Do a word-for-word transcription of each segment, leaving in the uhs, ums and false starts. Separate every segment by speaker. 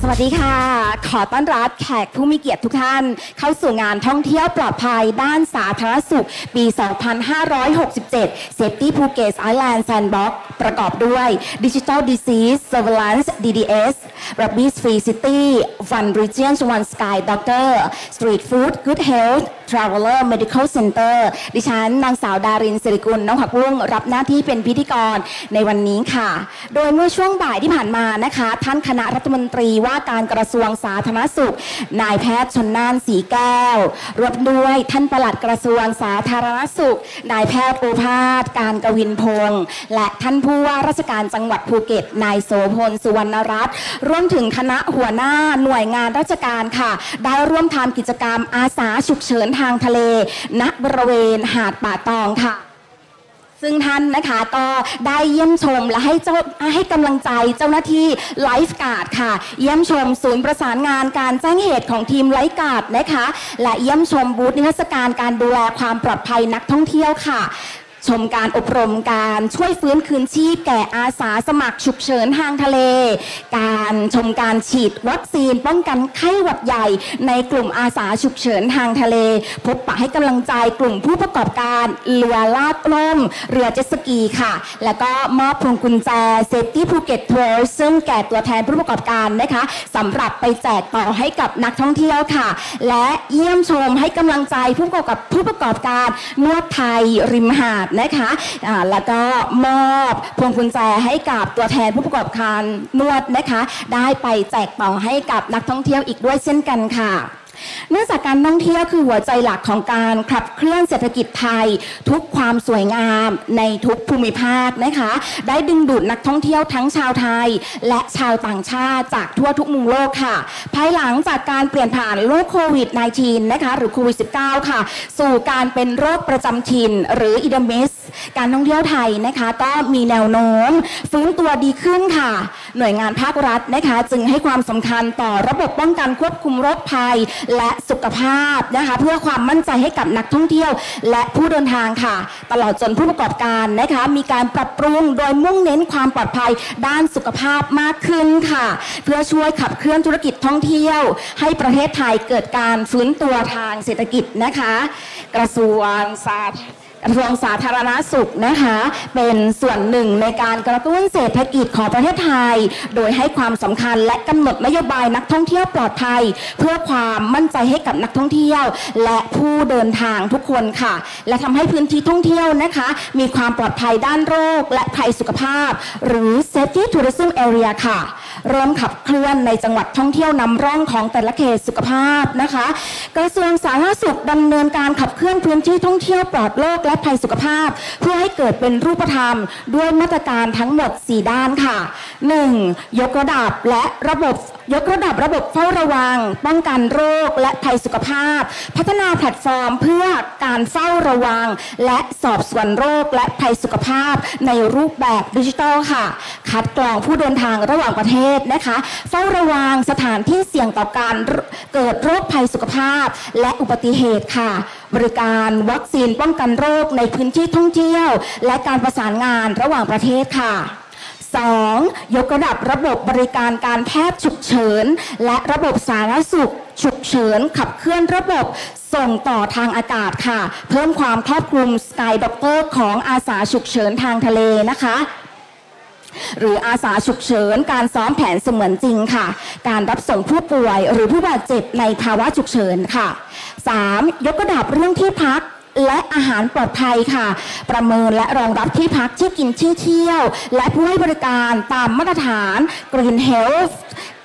Speaker 1: สวัสดีค่ะขอต้อนรับแขกผู้มีเกียรติทุกท่านเข้าสู่งานท่องเที่ยวปลอดภัยด้านสาธารณสุขปี สองพันห้าร้อยหกสิบเจ็ด Safety Phuket Island Sandbox ประกอบด้วย Digital Disease Surveillance ดี ดี เอส Rabies Free City Fun Region One Sky Doctor Street Food Good Health Traveler Medical Center ดิฉันนางสาวดารินศิริกุลน้องผักบุ้งรับหน้าที่เป็นพิธีกรในวันนี้ค่ะโดยเมื่อช่วงบ่ายที่ผ่านมานะคะท่านคณะรัฐมนตรีว่าการกระทรวงสาธารณสุขนายแพทย์ชลน่านสีแก้วรวมด้วยท่านปลัดกระทรวงสาธารณสุขนายแพทย์โอภาสการกวินพงษ์และท่านผู้ว่าราชการจังหวัดภูเก็ตนายโสพลสุวรรณรัตน์รวมถึงคณะหัวหน้าหน่วยงานราชการค่ะได้ร่วมทำกิจกรรมอาสาฉุกเฉินทางทะเลณบริเวณหาดป่าตองค่ะซึ่งท่านนะคะก็ได้เยี่ยมชมและให้เจ้าให้กำลังใจเจ้าหน้าที่ไลฟ์การ์ดค่ะเยี่ยมชมศูนย์ประสานงานการแจ้งเหตุของทีมไลฟ์การ์ดนะคะและเยี่ยมชมบูธนิทรรศการการดูแลความปลอดภัยนักท่องเที่ยวค่ะชมการอบรมการช่วยฟื้นคืนชีพแก่อาสาสมัครฉุกเฉินทางทะเลการชมการฉีดวัคซีนป้องกันไข้หวัดใหญ่ในกลุ่มอาสาฉุกเฉินทางทะเลพบปะให้กำลังใจกลุ่มผู้ประกอบการเรือลากกล้มเรือเจ็ตสกีค่ะแล้วก็มอบพวงกุญแจ Safety Phuket Tour ซึ่งแก่ตัวแทนผู้ประกอบการนะคะสำหรับไปแจกต่อให้กับนักท่องเที่ยวค่ะและเยี่ยมชมให้กำลังใจผู้ประกอบกับผู้ประกอบการนวดไทยริมหาดนะคะอ่าแล้วก็มอบพวงกุญแจให้กับตัวแทนผู้ประกอบการนวดนะคะได้ไปแจกต่อให้กับนักท่องเที่ยวอีกด้วยเช่นกันค่ะเนื่องจากการท่องเที่ยวคือหัวใจหลักของการขับเคลื่อนเศรษฐกิจไทยทุกความสวยงามในทุกภูมิภาคนะคะได้ดึงดูดนักท่องเที่ยวทั้งชาวไทยและชาวต่างชาติจากทั่วทุกมุมโลกค่ะภายหลังจากการเปลี่ยนผ่านโรคโควิด สิบเก้า นะคะหรือโควิด สิบเก้า ค่ะสู่การเป็นโรคประจำถิ่นหรือ Endemic การท่องเที่ยวไทยนะคะก็มีแนวโน้มฟื้นตัวดีขึ้นค่ะหน่วยงานภาครัฐนะคะจึงให้ความสำคัญต่อระบบป้องกันควบคุมโรคภัยและสุขภาพนะคะเพื่อความมั่นใจให้กับนักท่องเที่ยวและผู้เดินทางค่ะตลอดจนผู้ประกอบการนะคะมีการปรับปรุงโดยมุ่งเน้นความปลอดภัยด้านสุขภาพมากขึ้นค่ะเพื่อช่วยขับเคลื่อนธุรกิจท่องเที่ยวให้ประเทศไทยเกิดการฟื้นตัวทางเศรษฐกิจนะคะกระทรวงสาธารณสุขกระทรวงสาธารณสุขนะคะเป็นส่วนหนึ่งในการกระตุ้นเศรษฐกิจของประเทศไทยโดยให้ความสำคัญและกำหนดนโยบายนักท่องเที่ยวปลอดภัยเพื่อความมั่นใจให้กับนักท่องเที่ยวและผู้เดินทางทุกคนค่ะและทำให้พื้นที่ท่องเที่ยวนะคะมีความปลอดภัยด้านโรคและภัยสุขภาพหรือ Safety Tourism Area ค่ะเริ่มขับเคลื่อนในจังหวัดท่องเที่ยวนำร่องของแต่ละเขตสุขภาพนะคะกระทรวงสาธารณสุขดำเนินการขับเคลื่อนพื้นที่ท่องเที่ยวปลอดโรคและภัยสุขภาพเพื่อให้เกิดเป็นรูปธรรมด้วยมาตรการทั้งหมดสี่ด้านค่ะ หนึ่ง ยกระดับและระบบยกระดับระบบเฝ้าระวังป้องกันโรคและภัยสุขภาพพัฒนาแพลตฟอร์มเพื่อการเฝ้าระวังและสอบสวนโรคและภัยสุขภาพในรูปแบบดิจิทัลค่ะคัดกรองผู้เดินทางระหว่างประเทศนะคะเฝ้าระวังสถานที่เสี่ยงต่อการเกิดโรคภัยสุขภาพและอุบัติเหตุค่ะบริการวัคซีนป้องกันโรคในพื้นที่ท่องเที่ยวและการประสานงานระหว่างประเทศค่ะสอง ยกระดับระบบบริการการแพทย์ฉุกเฉินและระบบสาธารณสุขฉุกเฉินขับเคลื่อนระบบส่งต่อทางอากาศค่ะเพิ่มความครอบคลุม Sky Doctor ของอาสาฉุกเฉินทางทะเลนะคะหรืออาสาฉุกเฉินการซ้อมแผนเสมือนจริงค่ะการรับส่งผู้ป่วยหรือผู้บาดเจ็บในภาวะฉุกเฉินค่ะ สาม ยกระดับเรื่องที่พักและอาหารปลอดภัยค่ะประเมินและรองรับที่พักที่กินที่เที่ยวและผู้ให้บริการตามมาตรฐาน Green Health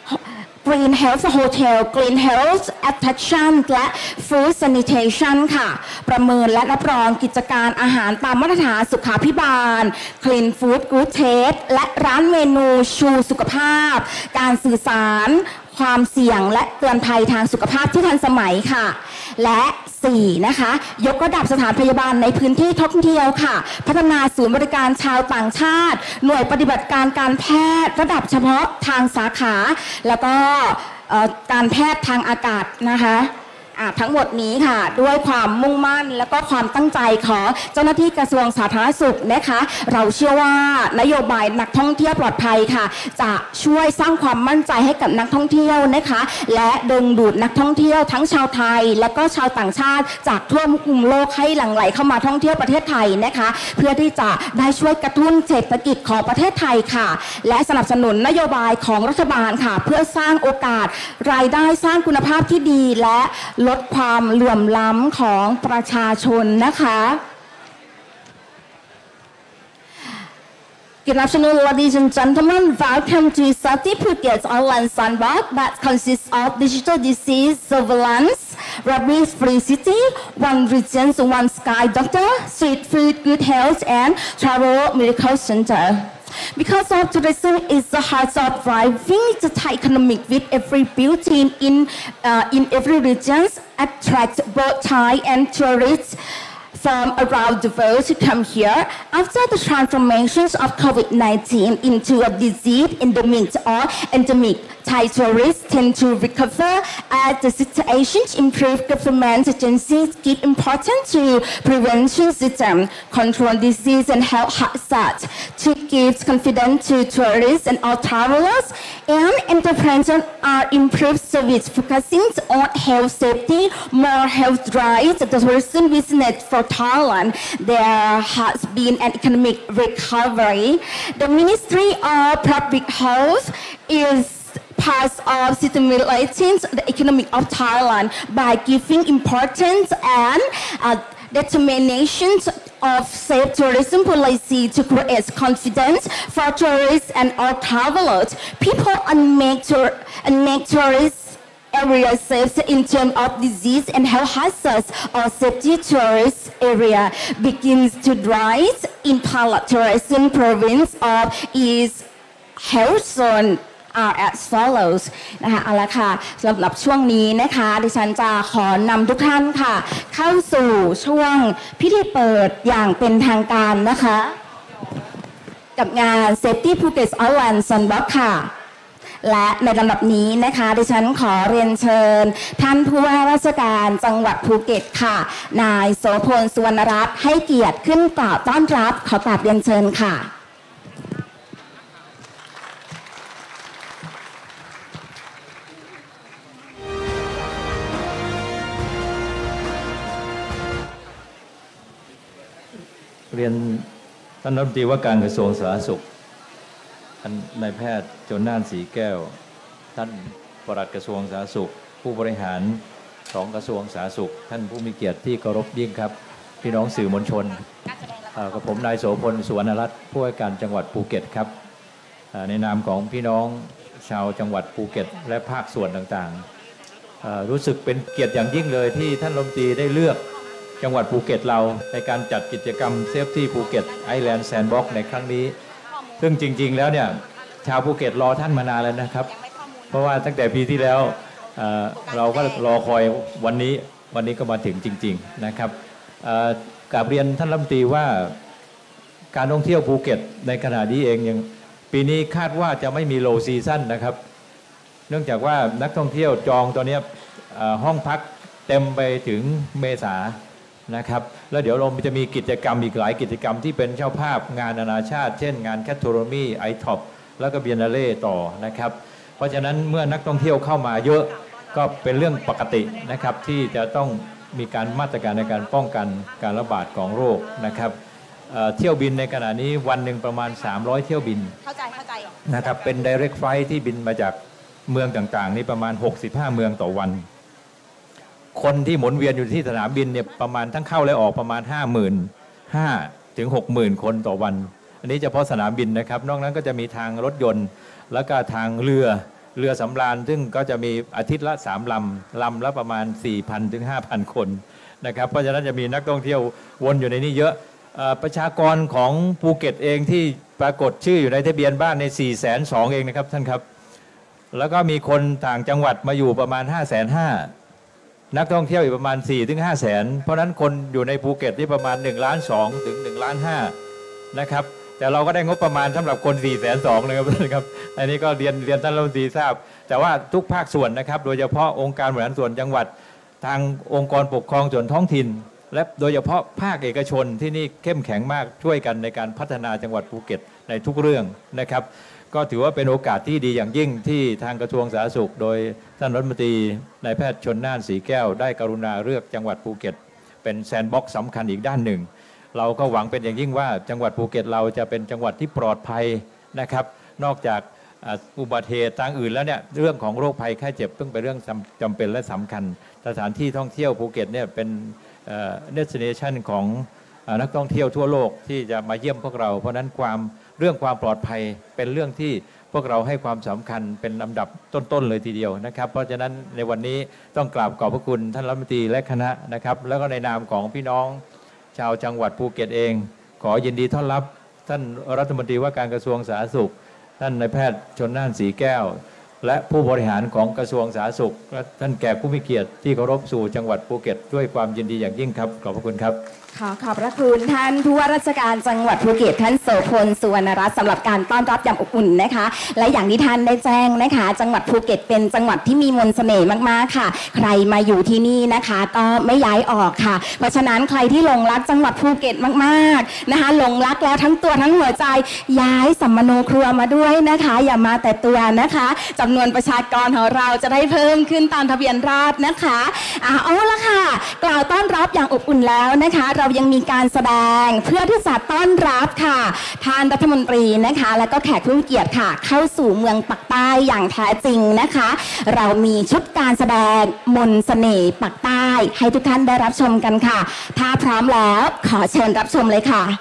Speaker 1: Green Health Hotel Green Health Attraction และ Food Sanitation ค่ะประเมินและรับรองกิจการอาหารตามมาตรฐานสุขาภิบาล Clean Food Good Taste และร้านเมนูชูสุขภาพการสื่อสารความเสี่ยงและเตือนภัยทางสุขภาพที่ทันสมัยค่ะและสี่นะคะยกระดับสถานพยาบาลในพื้นที่ท่องเที่ยวค่ะพัฒนาศูนย์บริการชาวต่างชาติหน่วยปฏิบัติการการแพทย์ระดับเฉพาะทางสาขาแล้วก็การแพทย์ทางอากาศนะคะทั้งหมดนี้ค่ะด้วยความมุ่งมั่นและก็ความตั้งใจของเจ้าหน้าที่กระทรวงสาธารณสุขนะคะเราเชื่อว่านโยบายนักท่องเที่ยวปลอดภัยค่ะจะช่วยสร้างความมั่นใจให้กับนักท่องเที่ยวนะคะและดึงดูดนักท่องเที่ยวทั้งชาวไทยและก็ชาวต่างชาติจากทั่วมุมโลกให้หลั่งไหลเข้ามาท่องเที่ยวประเทศไทยนะคะเพื่อที่จะได้ช่วยกระตุ้นเศรษฐกิจของประเทศไทยค่ะและสนับสนุนนโยบายของรัฐบาลค่ะเพื่อสร้างโอกาสรายได้สร้างคุณภาพที่ดีและลดความเหลื่อมล้ำของประชาชนนะคะ Good afternoon, ladies and gentlemen. Welcome to Sati Phuket's online sandbox that consists of digital disease surveillance, rabies-free city, one region, one sky doctor, street food, good health, and travel medical center. Because of tourism is the heart of driving the Thai economic with every building in uh, in every region attract both Thai and tourists from around the world to come here. After the transformations of COVID nineteen into a disease endemic or endemic, Thai tourists tend to recover as the situation improves. Government agencies give importance to prevention system, control disease and health hazards to give confidence to tourists and all travelers, and entrepreneurs are improved service focusing on health safety, more health drives, the tourism business for Thailand. There has been an economic recovery. The Ministry of Public Health is part of stimulating the economy of Thailand by giving importance and uh, determination of safe tourism policy to create confidence for tourists and all travelers. People and make, tour and make tourists area safe in terms of disease and health hazards or safety tourist area begins to rise in Pala tourism province of East Health Zone are as follows นะคะเอาละค่ะสำหรับช่วงนี้นะคะดิฉันจะขอนำทุกท่านค่ะเข้าสู่ช่วงพิธีเปิดอย่างเป็นทางการนะคะกับงาน Safety Phuket Island Sandbox ค่ะและในลำดับนี้นะคะดิฉันขอเรียนเชิญท่านผู้ว่าราชการจังหวัดภูเก็ตค่ะนายโสพลสุวรรณรัตน์ให้เกียรติขึ้นกล่าวต้อนรับขอกราบเรียนเชิญค่ะ
Speaker 2: เรียนท่านรัฐมนตรีว่าการกระทรวงสาธารณสุขท่านนายแพทย์ชลน่านสีแก้วท่านปลัดกระทรวงสาธารณสุขผู้บริหารของกระทรวงสาธารณสุขท่านผู้มีเกียรติที่เคารพยิ่งครับพี่น้องสื่อมวลชนกับผมนายโสพลสุวรรณรัตน์ผู้ว่าการจังหวัดภูเก็ตครับในนามของพี่น้องชาวจังหวัดภูเก็ตและภาคส่วนต่างๆรู้สึกเป็นเกียรติอย่างยิ่งเลยที่ท่านรัฐมนตรีได้เลือกจังหวัดภูเก็ตเราในการจัดกิจกรรมเซฟตี้ภูเก็ตไอแลนด์แซนด์บ็อกซ์ในครั้งนี้ซึ่งจริงๆแล้วเนี่ยชาวภูเก็ตรอท่านมานานแล้วนะครับเพราะว่าตั้งแต่ปีที่แล้วเ, เราก็รอคอยวันนี้วันนี้ก็มาถึงจริงๆนะครับกราบเรียนท่านรัฐมนตรีว่าการท่องเที่ยวภูเก็ตในขณะนี้เองยังปีนี้คาดว่าจะไม่มีโลซีซั่นนะครับเนื่องจากว่านักท่องเที่ยวจองตอนนี้ห้องพักเต็มไปถึงเมษานะครับแล้วเดี๋ยวเราจะมีกิจกรรมอีกหลายกิจกรรมที่เป็นเจ้าภาพงานนานาชาติเช่นงานแคทโทโรมีไอท็อปแล้วก็เบียนาเล่ต่อนะครับเพราะฉะนั้นเมื่อนักท่องเที่ยวเข้ามาเยอะก็เป็นเรื่องปกตินะครับที่จะต้องมีการมาตรการในการป้องกันการระบาดของโรคนะครับเที่ยวบินในขณะนี้วันหนึ่งประมาณสามร้อยเที่ยวบินเข้าใจเข้าใจนะครับเป็น direct flight ที่บินมาจากเมืองต่างๆนี่ประมาณหกสิบห้าเมืองต่อวันคนที่หมุนเวียนอยู่ที่สนามบินเนี่ยประมาณทั้งเข้าและออกประมาณ ห้าหมื่นห้าพัน ถึง หกหมื่น คนต่อวันอันนี้เฉพาะสนามบินนะครับนอกนั้นก็จะมีทางรถยนต์แล้วก็ทางเรือเรือสำราญซึ่งก็จะมีอาทิตย์ละสามลำลำละประมาณ สี่พัน ถึง ห้าพัน คนนะครับเพราะฉะนั้นจะมีนักท่องเที่ยววนอยู่ในนี้เยอะประชากรของภูเก็ตเองที่ปรากฏชื่ออยู่ในทะเบียนบ้านใน สี่แสนสอง เองนะครับท่านครับแล้วก็มีคนต่างจังหวัดมาอยู่ประมาณ ห้าแสนห้านักท่องเที่ยวอีกประมาณ สี่ถึงห้า แสนเพราะนั้นคนอยู่ในภูเก็ตที่ประมาณหนึ่งล้านสองถึงหนึ่งล้านห้านะครับแต่เราก็ได้งบประมาณสำหรับคน สี่แสนสอง นะครับครับอันนี้ก็เรียนเรียนท่านรัฐมนตรีทราบแต่ว่าทุกภาคส่วนนะครับโดยเฉพาะองค์การบริหารส่วนจังหวัดทางองค์กรปกครองส่วนท้องถิ่นและโดยเฉพาะภาคเอกชนที่นี่เข้มแข็งมากช่วยกันในการพัฒนาจังหวัดภูเก็ตในทุกเรื่องนะครับก็ถือว่าเป็นโอกาสที่ดีอย่างยิ่งที่ทางกระทรวงสาธารณสุขโดยท่านรัฐมนตรีนายแพทย์ชลน่านสีแก้วได้กรุณาเลือกจังหวัดภูเก็ตเป็นแซนด์บ็อกซ์สำคัญอีกด้านหนึ่งเราก็หวังเป็นอย่างยิ่งว่าจังหวัดภูเก็ตเราจะเป็นจังหวัดที่ปลอดภัยนะครับนอกจากอุบัติเหตุทางอื่นแล้วเนี่ยเรื่องของโรคภัยไข้เจ็บต้องเป็นเรื่องจำเป็นและสำคัญสถานที่ท่องเที่ยวภูเก็ตเนี่ยเป็นเดสติเนชันของนักท่องเที่ยวทั่วโลกที่จะมาเยี่ยมพวกเราเพราะนั้นความเรื่องความปลอดภัยเป็นเรื่องที่พวกเราให้ความสำคัญเป็นลำดับต้นๆเลยทีเดียวนะครับเพราะฉะนั้นในวันนี้ต้องกราบขอบพระคุณท่านรัฐมนตรีและคณะนะครับแล้วก็ในนามของพี่น้องชาวจังหวัดภูเก็ตเองขอยินดีต้อนรับท่านรัฐมนตรีว่าการกระทรวงสาธารณสุขท่านนายแพทย์ชลน่านสีแก้วและผู้บริหารของกระทรวงสาธารณสุขและท่านแขกผู้มีเกียรติที่เคารพสู่จังหวัดภูเก็ตด้วยความยินดีอย่างยิ่งครับขอบพระคุณครับ
Speaker 1: ขอขอบพระคุณท่านผู้ว่าราชการจังหวัดภูเก็ตท่านโสพลสุวรรณรัตน์สำหรับการต้อนรับอย่างอบอุ่นนะคะและอย่างที่ท่านได้แจ้งนะคะจังหวัดภูเก็ตเป็นจังหวัดที่มีมนต์เสน่ห์มากๆค่ะใครมาอยู่ที่นี่นะคะก็ไม่ย้ายออกค่ะเพราะฉะนั้นใครที่หลงรักจังหวัดภูเก็ตมากๆนะคะหลงรักแล้วทั้งตัวทั้งหัวใจย้ายสัมมโนครัวมาด้วยนะคะอย่ามาแต่ตัวนะคะจำนวนประชากรของเราจะได้เพิ่มขึ้นตามทะเบียนราษฎร์นะคะอ่าเอาละค่ะกล่าวต้อนรับอย่างอบอุ่นแล้วนะคะเรายังมีการแสดงเพื่อที่จะต้อนรับค่ะท่านรัฐมนตรีนะคะและก็แขกผู้มีเกียรติค่ะเข้าสู่เมืองปักใต้อย่างแท้จริงนะคะเรามีชุดการแสดงมนต์เสน่ห์ปักใต้ให้ทุกท่านได้รับชมกันค่ะถ้าพร้อมแล้วขอเชิญรับชมเลยค่ะ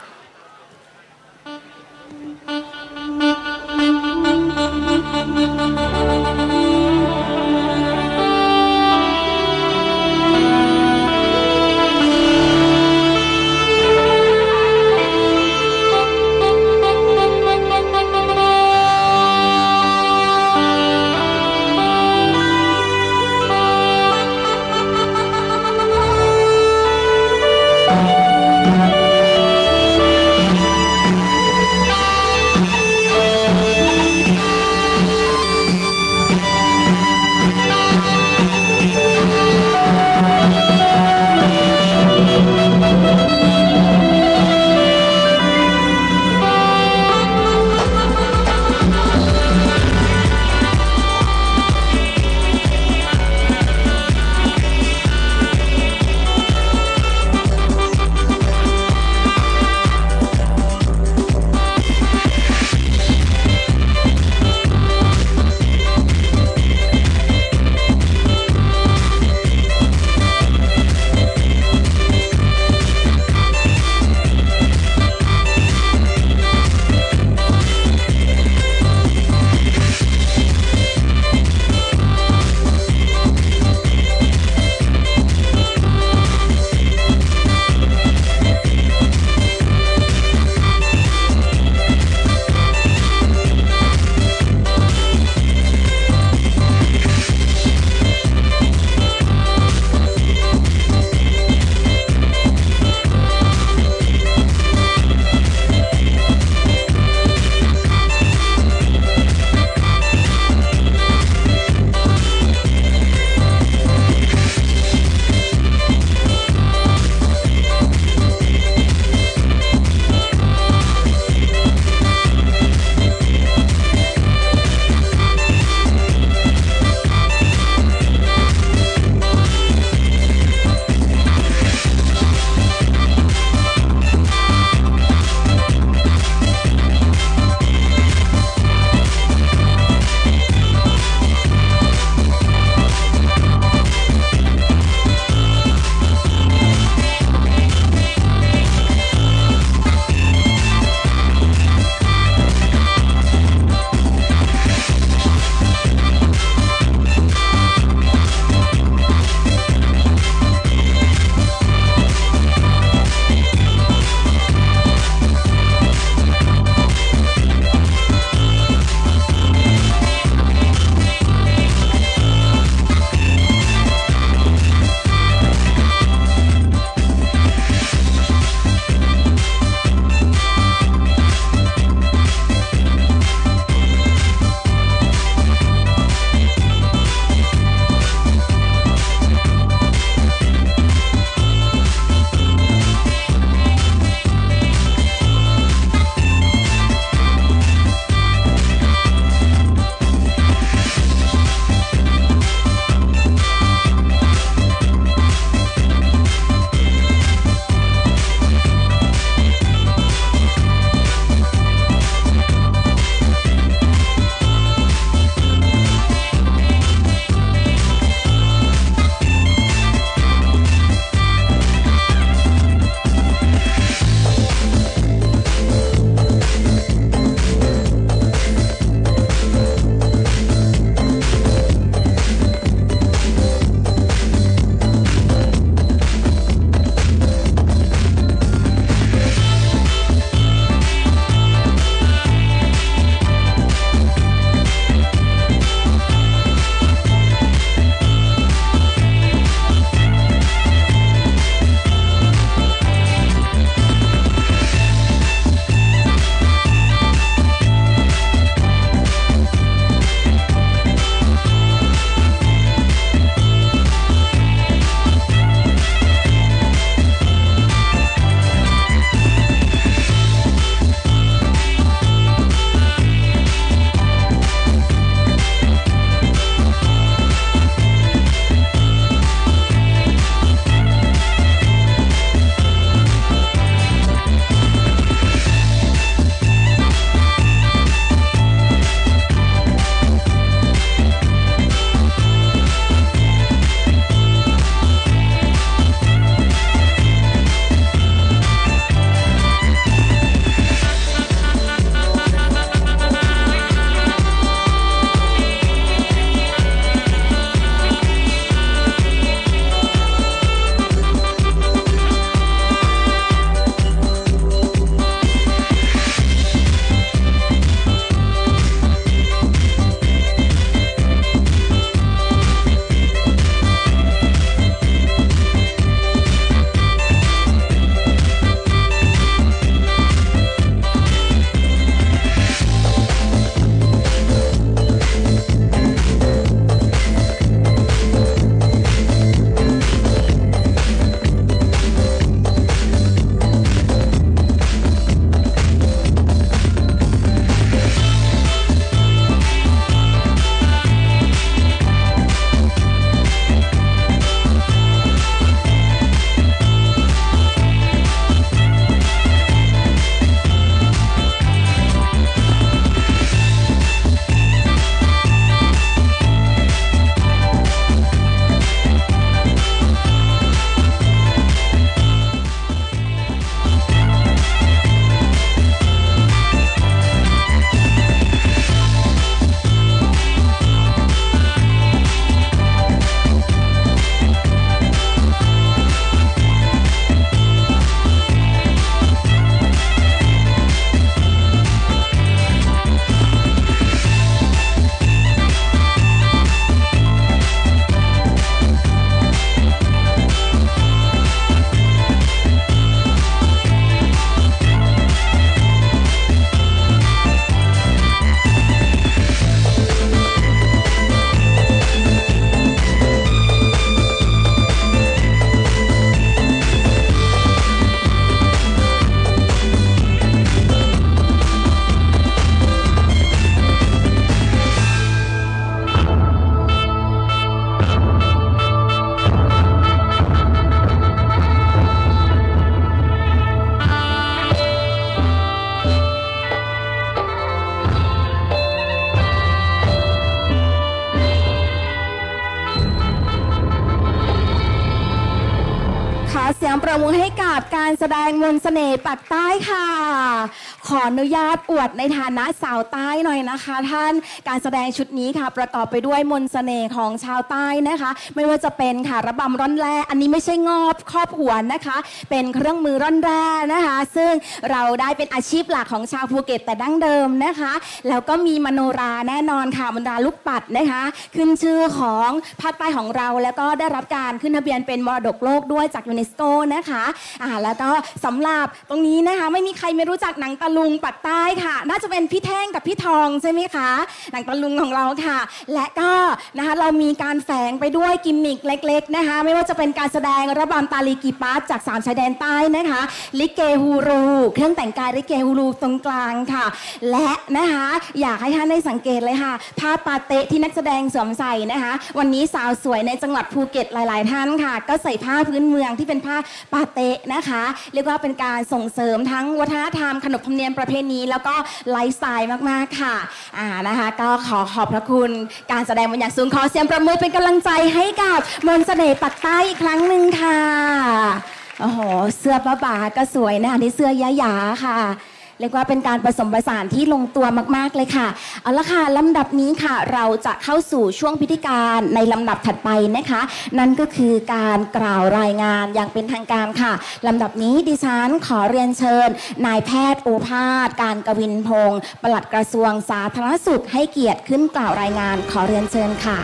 Speaker 1: สียงประมือให้กับการแสดงมนต์เสน่ห์ปากใต้ค่ะขออนุญาตอวดในฐานะสาวใต้หน่อยนะคะท่านการแสดงชุดนี้ค่ะประกอบไปด้วยมนต์เสน่ห์ของชาวใต้นะคะไม่ว่าจะเป็นค่ะระบำร่อนแร่อันนี้ไม่ใช่งอบครอบหัวนะคะเป็นเครื่องมือร่อนแร่นะคะซึ่งเราได้เป็นอาชีพหลักของชาวภูเก็ตแต่ดั้งเดิมนะคะแล้วก็มีมโนราแน่นอนค่ะมโนราลูกปัดนะคะขึ้นชื่อของภาคใต้ของเราแล้วก็ได้รับการขึ้นทะเบียนเป็นมรดกโลกด้วยจากยูเนสโกนะคะอ่าแล้วก็สำหรับตรงนี้นะคะไม่มีใครไม่รู้จักหนังตะลุงปักใต้ค่ะน่าจะเป็นพี่แท่งกับพี่ทองใช่ไหมคะหนังตะลุงของเราค่ะและก็นะคะเรามีการแฝงไปด้วยกิมมิคเล็กๆนะคะไม่ว่าจะเป็นการแสดงระบำตาลีกีปาร์จากสามชายแดนใต้นะคะลิเกฮูรูเครื่องแต่งกายลิเกฮูรูตรงกลางค่ะและนะคะอยากให้ท่านได้สังเกตเลยค่ะผ้าปาเตะที่นักแสดงสวมใส่นะคะวันนี้สาวสวยในจังหวัดภูเก็ตหลายๆท่านค่ะก็ใส่ผ้าพื้นเมืองที่เป็นผ้าปาเตะนะคะเรียกว่าเป็นการส่งเสริมทั้งวัฒนธรรมขนบธรรมเนียมประเพณีแล้วก็ไลฟ์สไตล์มากๆค่ะอ่านะคะก็ขอขอบพระคุณการแสดงบนอย่างสูงขอเสียงประมือเป็นกำลังใจให้กับมนต์เสน่ห์ปักใต้อีกครั้งหนึ่งค่ะโอ้โหเสื้อป้าป๋าก็สวยนะที่เสื้อยะหยาค่ะเรียกว่าเป็นการผสมผสานที่ลงตัวมากๆเลยค่ะเอาละค่ะลำดับนี้ค่ะเราจะเข้าสู่ช่วงพิธีการในลำดับถัดไปนะคะนั่นก็คือการกล่าวรายงานอย่างเป็นทางการค่ะลำดับนี้ดิฉันขอเรียนเชิญนายแพทย์โอภาสการกวินพงศ์ปลัดกระทรวงสาธารณสุขให้เกียรติขึ้นกล่าวรายงานขอเรียนเชิญค่ะ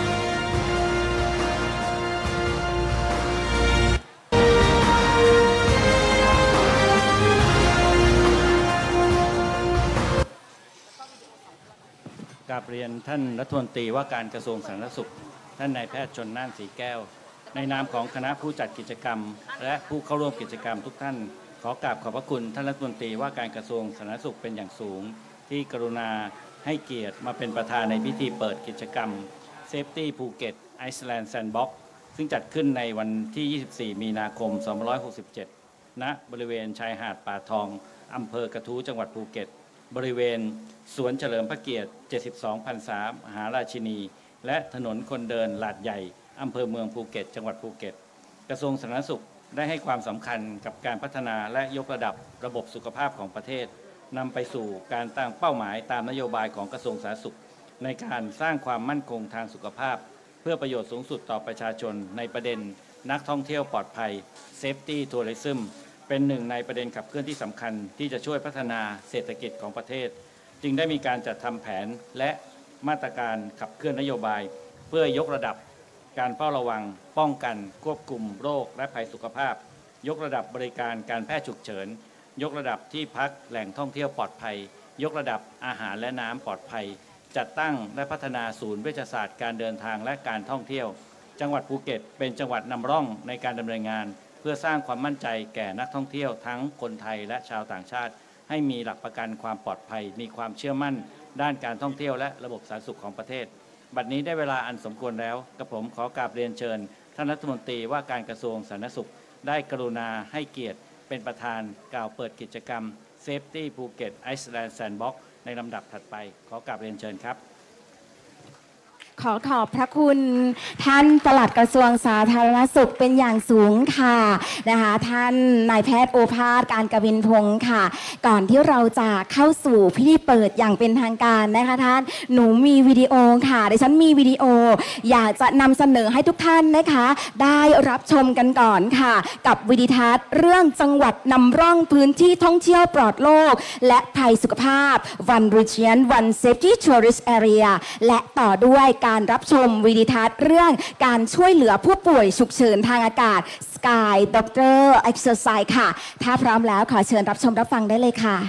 Speaker 3: กราบเรียนท่านรัฐมนตรีว่าการกระทรวงสาธารณสุขท่านนายแพทย์ชลน่านสีแก้วในนามของคณะผู้จัดกิจกรรมและผู้เข้าร่วมกิจกรรมทุกท่านขอกราบขอบพระคุณท่านรัฐมนตรีว่าการกระทรวงสาธารณสุขเป็นอย่างสูงที่กรุณาให้เกียรติมาเป็นประธานในพิธีเปิดกิจกรรม Safety Phuket Iceland Sandbox ซึ่งจัดขึ้นในวันที่ ยี่สิบสี่ มีนาคม สองพันห้าร้อยหกสิบเจ็ด ณ บริเวณชายหาดป่าทองอำเภอกระทู้จังหวัดภูเก็ตบริเวณสวนเฉลิมพระเกียรติ เจ็ดสิบสอง พรรษามหาราชินี และถนนคนเดินลาดใหญ่อำเภอเมืองภูเก็ตจังหวัดภูเก็ตกระทรวงสาธารณสุขได้ให้ความสำคัญกับการพัฒนาและยกระดับระบบสุขภาพของประเทศนำไปสู่การตั้งเป้าหมายตามนโยบายของกระทรวงสาธารณสุขในการสร้างความมั่นคงทางสุขภาพเพื่อประโยชน์สูงสุดต่อประชาชนในประเด็นนักท่องเที่ยวปลอดภัย Safety Tourismเป็นหนึ่งในประเด็นขับเคลื่อนที่สำคัญที่จะช่วยพัฒนาเศรษฐกิจของประเทศจึงได้มีการจัดทำแผนและมาตรการขับเคลื่อนนโยบายเพื่อยกระดับการเฝ้าระวังป้องกันควบคุมโรคและภัยสุขภาพยกระดับบริการการแพทย์ฉุกเฉินยกระดับที่พักแหล่งท่องเที่ยวปลอดภัยยกระดับอาหารและน้ำปลอดภัยจัดตั้งและพัฒนาศูนย์เวชศาสตร์การเดินทางและการท่องเที่ยวจังหวัดภูเก็ตเป็นจังหวัดนำร่องในการดำเนินงานเพื่อสร้างความมั่นใจแก่นักท่องเที่ยวทั้งคนไทยและชาวต่างชาติให้มีหลักประกันความปลอดภัยมีความเชื่อมั่นด้านการท่องเที่ยวและระบบสาธารณสุขของประเทศบัดนี้ได้เวลาอันสมควรแล้วกระผมขอกราบเรียนเชิญท่านรัฐมนตรีว่าการกระทรวงสาธารณสุขได้กรุณาให้เกียรติเป็นประธานกล่าวเปิดกิจกรรม Safety Phuket Iceland Sandbox ในลำดับถัดไปขอกราบเรียนเชิญครับ
Speaker 1: ขอขอบพระคุณท่านปลัดกระทรวงสาธารณสุขเป็นอย่างสูงค่ะนะคะท่านนายแพทย์โอภาสการกวินพงศ์ค่ะก่อนที่เราจะเข้าสู่พิธีเปิดอย่างเป็นทางการนะคะท่านหนูมีวิดีโอค่ะดิฉันมีวิดีโออยากจะนำเสนอให้ทุกท่านนะคะได้รับชมกันก่อนค่ะกับวิดีทัศน์เรื่องจังหวัดนำร่องพื้นที่ท่องเที่ยวปลอดโรคและภัยสุขภาพ One Region One Safety Tourist Area และต่อด้วยการรับชมวิดีทัศน์เรื่องการช่วยเหลือผู้ป่วยฉุกเฉินทางอากาศ Sky Doctor Exercise ค่ะถ้าพร้อมแล้วขอเชิญรับชมรับฟังได้เลยค่ะ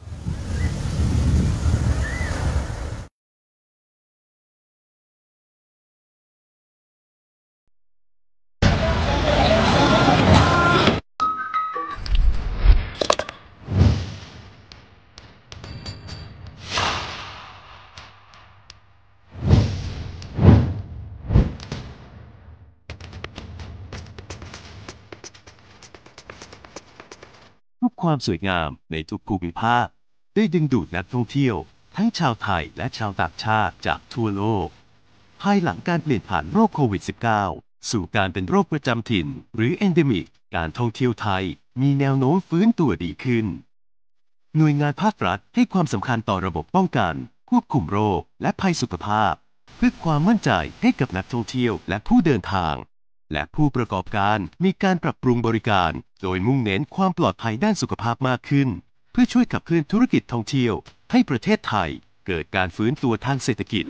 Speaker 4: ทุกความสวยงามในทุกภูมิภาคได้ดึงดูดนักท่องเที่ยวทั้งชาวไทยและชาวต่างชาติจากทั่วโลกภายหลังการเปลี่ยนผ่านโรคโควิด สิบเก้า สู่การเป็นโรคประจำถิ่นหรือ Endemic การท่องเที่ยวไทยมีแนวโน้มฟื้นตัวดีขึ้นหน่วยงานภาครัฐให้ความสำคัญต่อระบบป้องกันควบคุมโรคและภัยสุขภาพเพื่อความมั่นใจให้กับนักท่องเที่ยวและผู้เดินทางและผู้ประกอบการมีการปรับปรุงบริการโดยมุ่งเน้นความปลอดภัยด้านสุขภาพมากขึ้นเพื่อช่วยขับเคลื่อนธุรกิจท่องเที่ยวให้ประเทศไทยเกิดการฟื้นตัวทางเศรษฐกิจ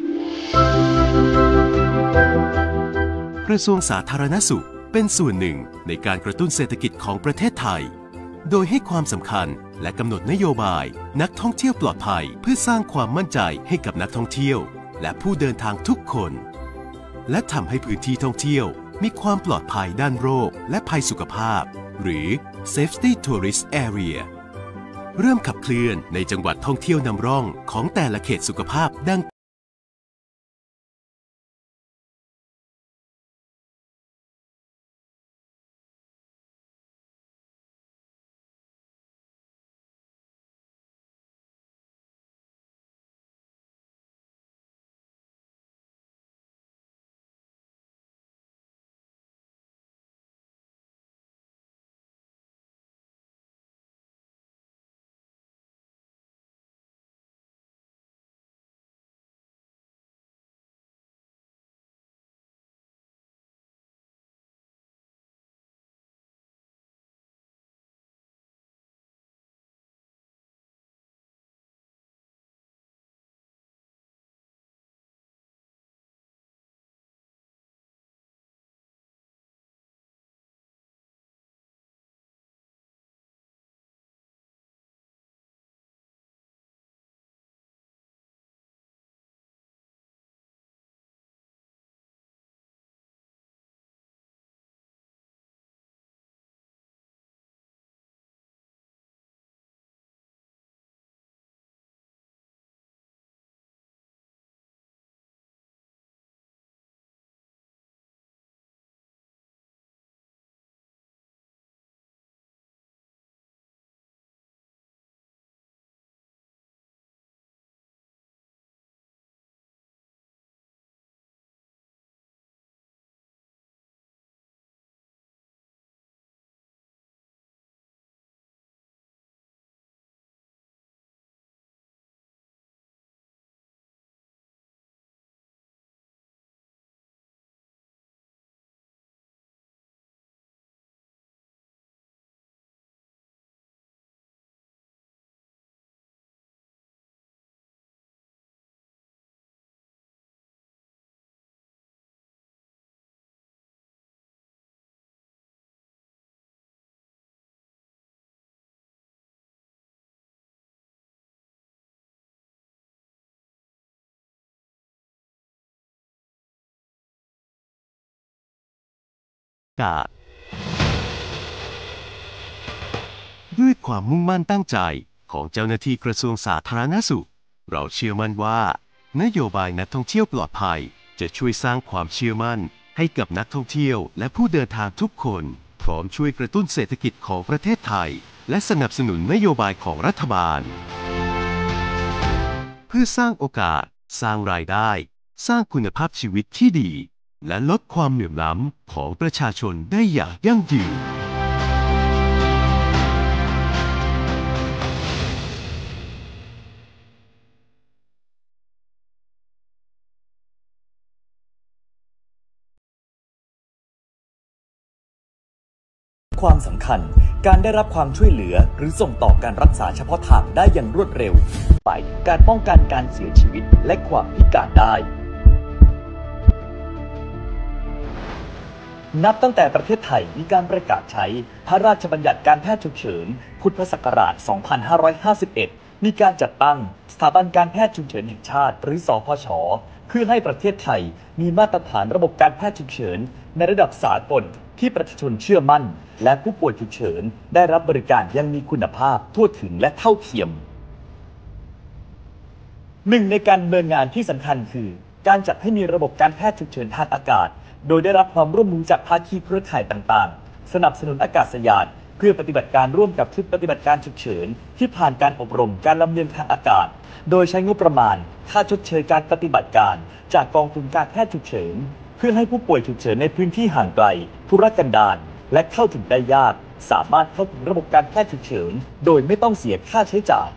Speaker 4: กระทรวงสาธารณสุขเป็นส่วนหนึ่งในการกระตุ้นเศรษฐกิจของประเทศไทยโดยให้ความสำคัญและกำหนดนโยบายนักท่องเที่ยวปลอดภัยเพื่อสร้างความมั่นใจให้กับนักท่องเที่ยวและผู้เดินทางทุกคนและทำให้พื้นที่ท่องเที่ยวมีความปลอดภัยด้านโรคและภัยสุขภาพหรือ Safety Tourist Area เริ่มขับเคลื่อนในจังหวัดท่องเที่ยวนำร่องของแต่ละเขตสุขภาพดังกาศด้วยความมุ่งมั่นตั้งใจของเจ้าหน้าที่กระทรวงสาธารณสุขเราเชื่อมั่นว่านโยบายนักท่องเที่ยวปลอดภัยจะช่วยสร้างความเชื่อมั่นให้กับนักท่องเที่ยวและผู้เดินทางทุกคนพร้อมช่วยกระตุ้นเศรษฐกิจของประเทศไทยและสนับสนุนนโยบายของรัฐบาลเพื่อสร้างโอกาสสร้างรายได้สร้างคุณภาพชีวิตที่ดีและลดความเหลื่อมล้ำของประชาชนได้อย่างยั่งยืน
Speaker 5: ความสำคัญการได้รับความช่วยเหลือหรือส่งต่อการรักษาเฉพาะทางได้อย่างรวดเร็วไปการป้องกันการเสียชีวิตและความพิการได้นับตั้งแต่ประเทศไทยมีการประกาศใช้พระราชบัญญัติการแพทย์ฉุกเฉินพุทธศักราช สองพันห้าร้อยห้าสิบเอ็ด มีการจัดตั้งสถาบันการแพทย์ฉุกเฉินแห่งชาติหรือสพช.เพื่อให้ประเทศไทยมีมาตรฐานระบบการแพทย์ฉุกเฉินในระดับสากลที่ประชาชนเชื่อมั่นและผู้ป่วยฉุกเฉินได้รับบริการยังมีคุณภาพทั่วถึงและเท่าเทียมหนึ่งในการดำเนินงานที่สำคัญคือการจัดให้มีระบบการแพทย์ฉุกเฉินทางอากาศโดยได้รับความร่วมมือจากภาคีเครือข่ายต่างๆสนับสนุนอากาศยานเพื่อปฏิบัติการร่วมกับชุดปฏิบัติการฉุกเฉินที่ผ่านการอบรมการลำเลียงทางอากาศโดยใช้งบประมาณค่าชดเชยการปฏิบัติการจากกองทุนการแพทย์ฉุกเฉินเพื่อให้ผู้ป่วยฉุกเฉินในพื้นที่ห่างไกลทุรกันดารและเข้าถึงได้ยากสามารถเข้าถึงระบบการแพทย์ฉุกเฉินโดยไม่ต้องเสียค่าใช้จ่าย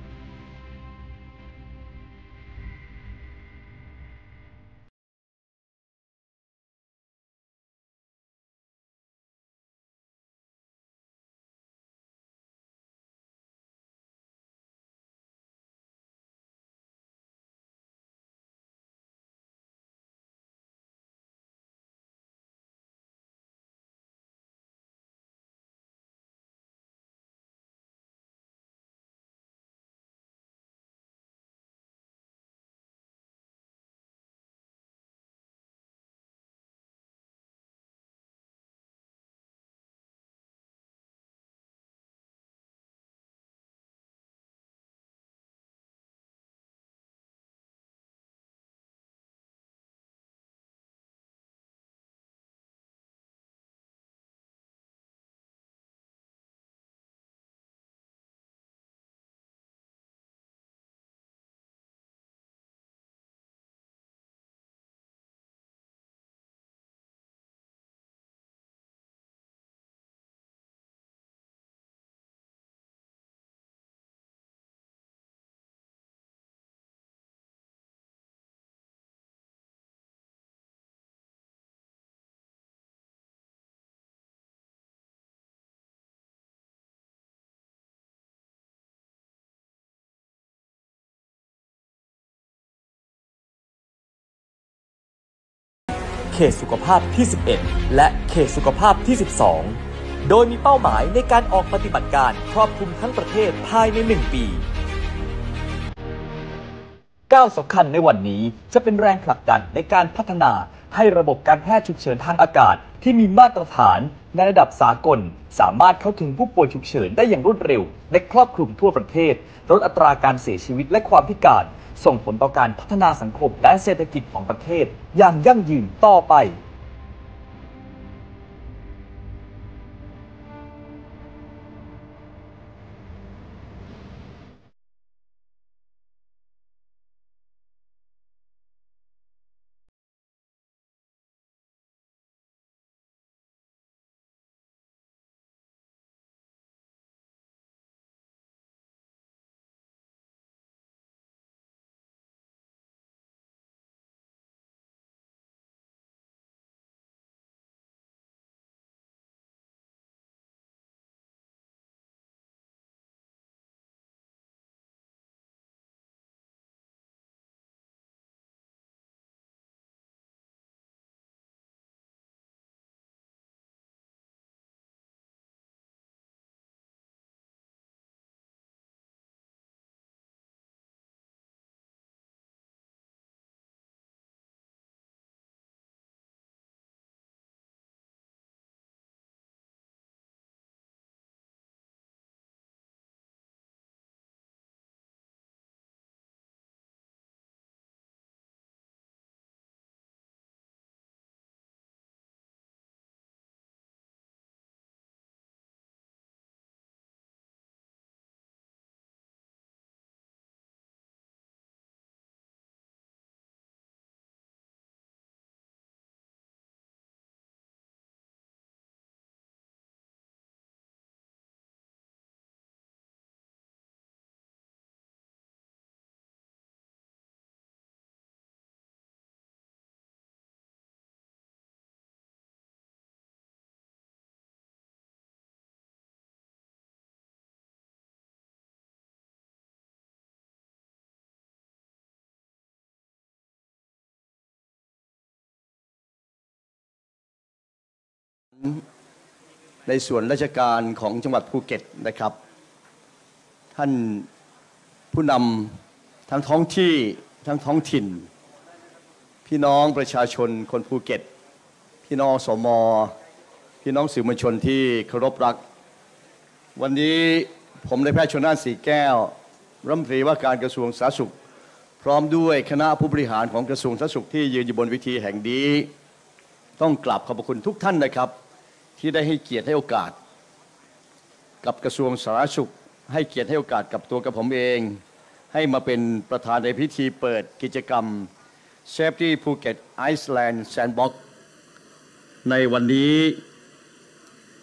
Speaker 5: เขตสุขภาพที่ สิบเอ็ด และเขตสุขภาพที่ สิบสอง โดยมีเป้าหมายในการออกปฏิบัติการครอบคลุมทั้งประเทศภายในหนึ่งปีก้าวสำคัญในวันนี้จะเป็นแรงผลักดันในการพัฒนาให้ระบบการแพทย์ฉุกเฉินทางอากาศที่มีมาตรฐานในระดับสากลสามารถเข้าถึงผู้ป่วยฉุกเฉินได้อย่างรวดเร็วและครอบคลุมทั่วประเทศลดอัตราการเสียชีวิตและความพิการส่งผลต่อการพัฒนาสังคมและเศรษฐกิจของประเทศอย่างยั่งยืนต่อไป
Speaker 6: ในส่วนราชการของจังหวัดภูเก็ตนะครับท่านผู้นำทั้งท้องที่ทั้งท้องถิ่นพี่น้องประชาชนคนภูเก็ตพี่น้องสมพี่น้องสื่อมวลชนที่เคารพรักวันนี้ผมนายแพทย์ชลน่านสีแก้วรัฐมนตรีว่าการกระทรวงสาธารณสุขพร้อมด้วยคณะผู้บริหารของกระทรวงสาธารณสุขที่ยืนอยู่บนเวทีแห่งนี้ต้องกราบขอบพระคุณทุกท่านนะครับที่ได้ให้เกียรติให้โอกาสกับกระทรวงสาธารณสุขให้เกียรติให้โอกาสกับตัวกับผมเองให้มาเป็นประธานในพิธีเปิดกิจกรรม Safety Phuket Iceland Sandbox ในวันนี้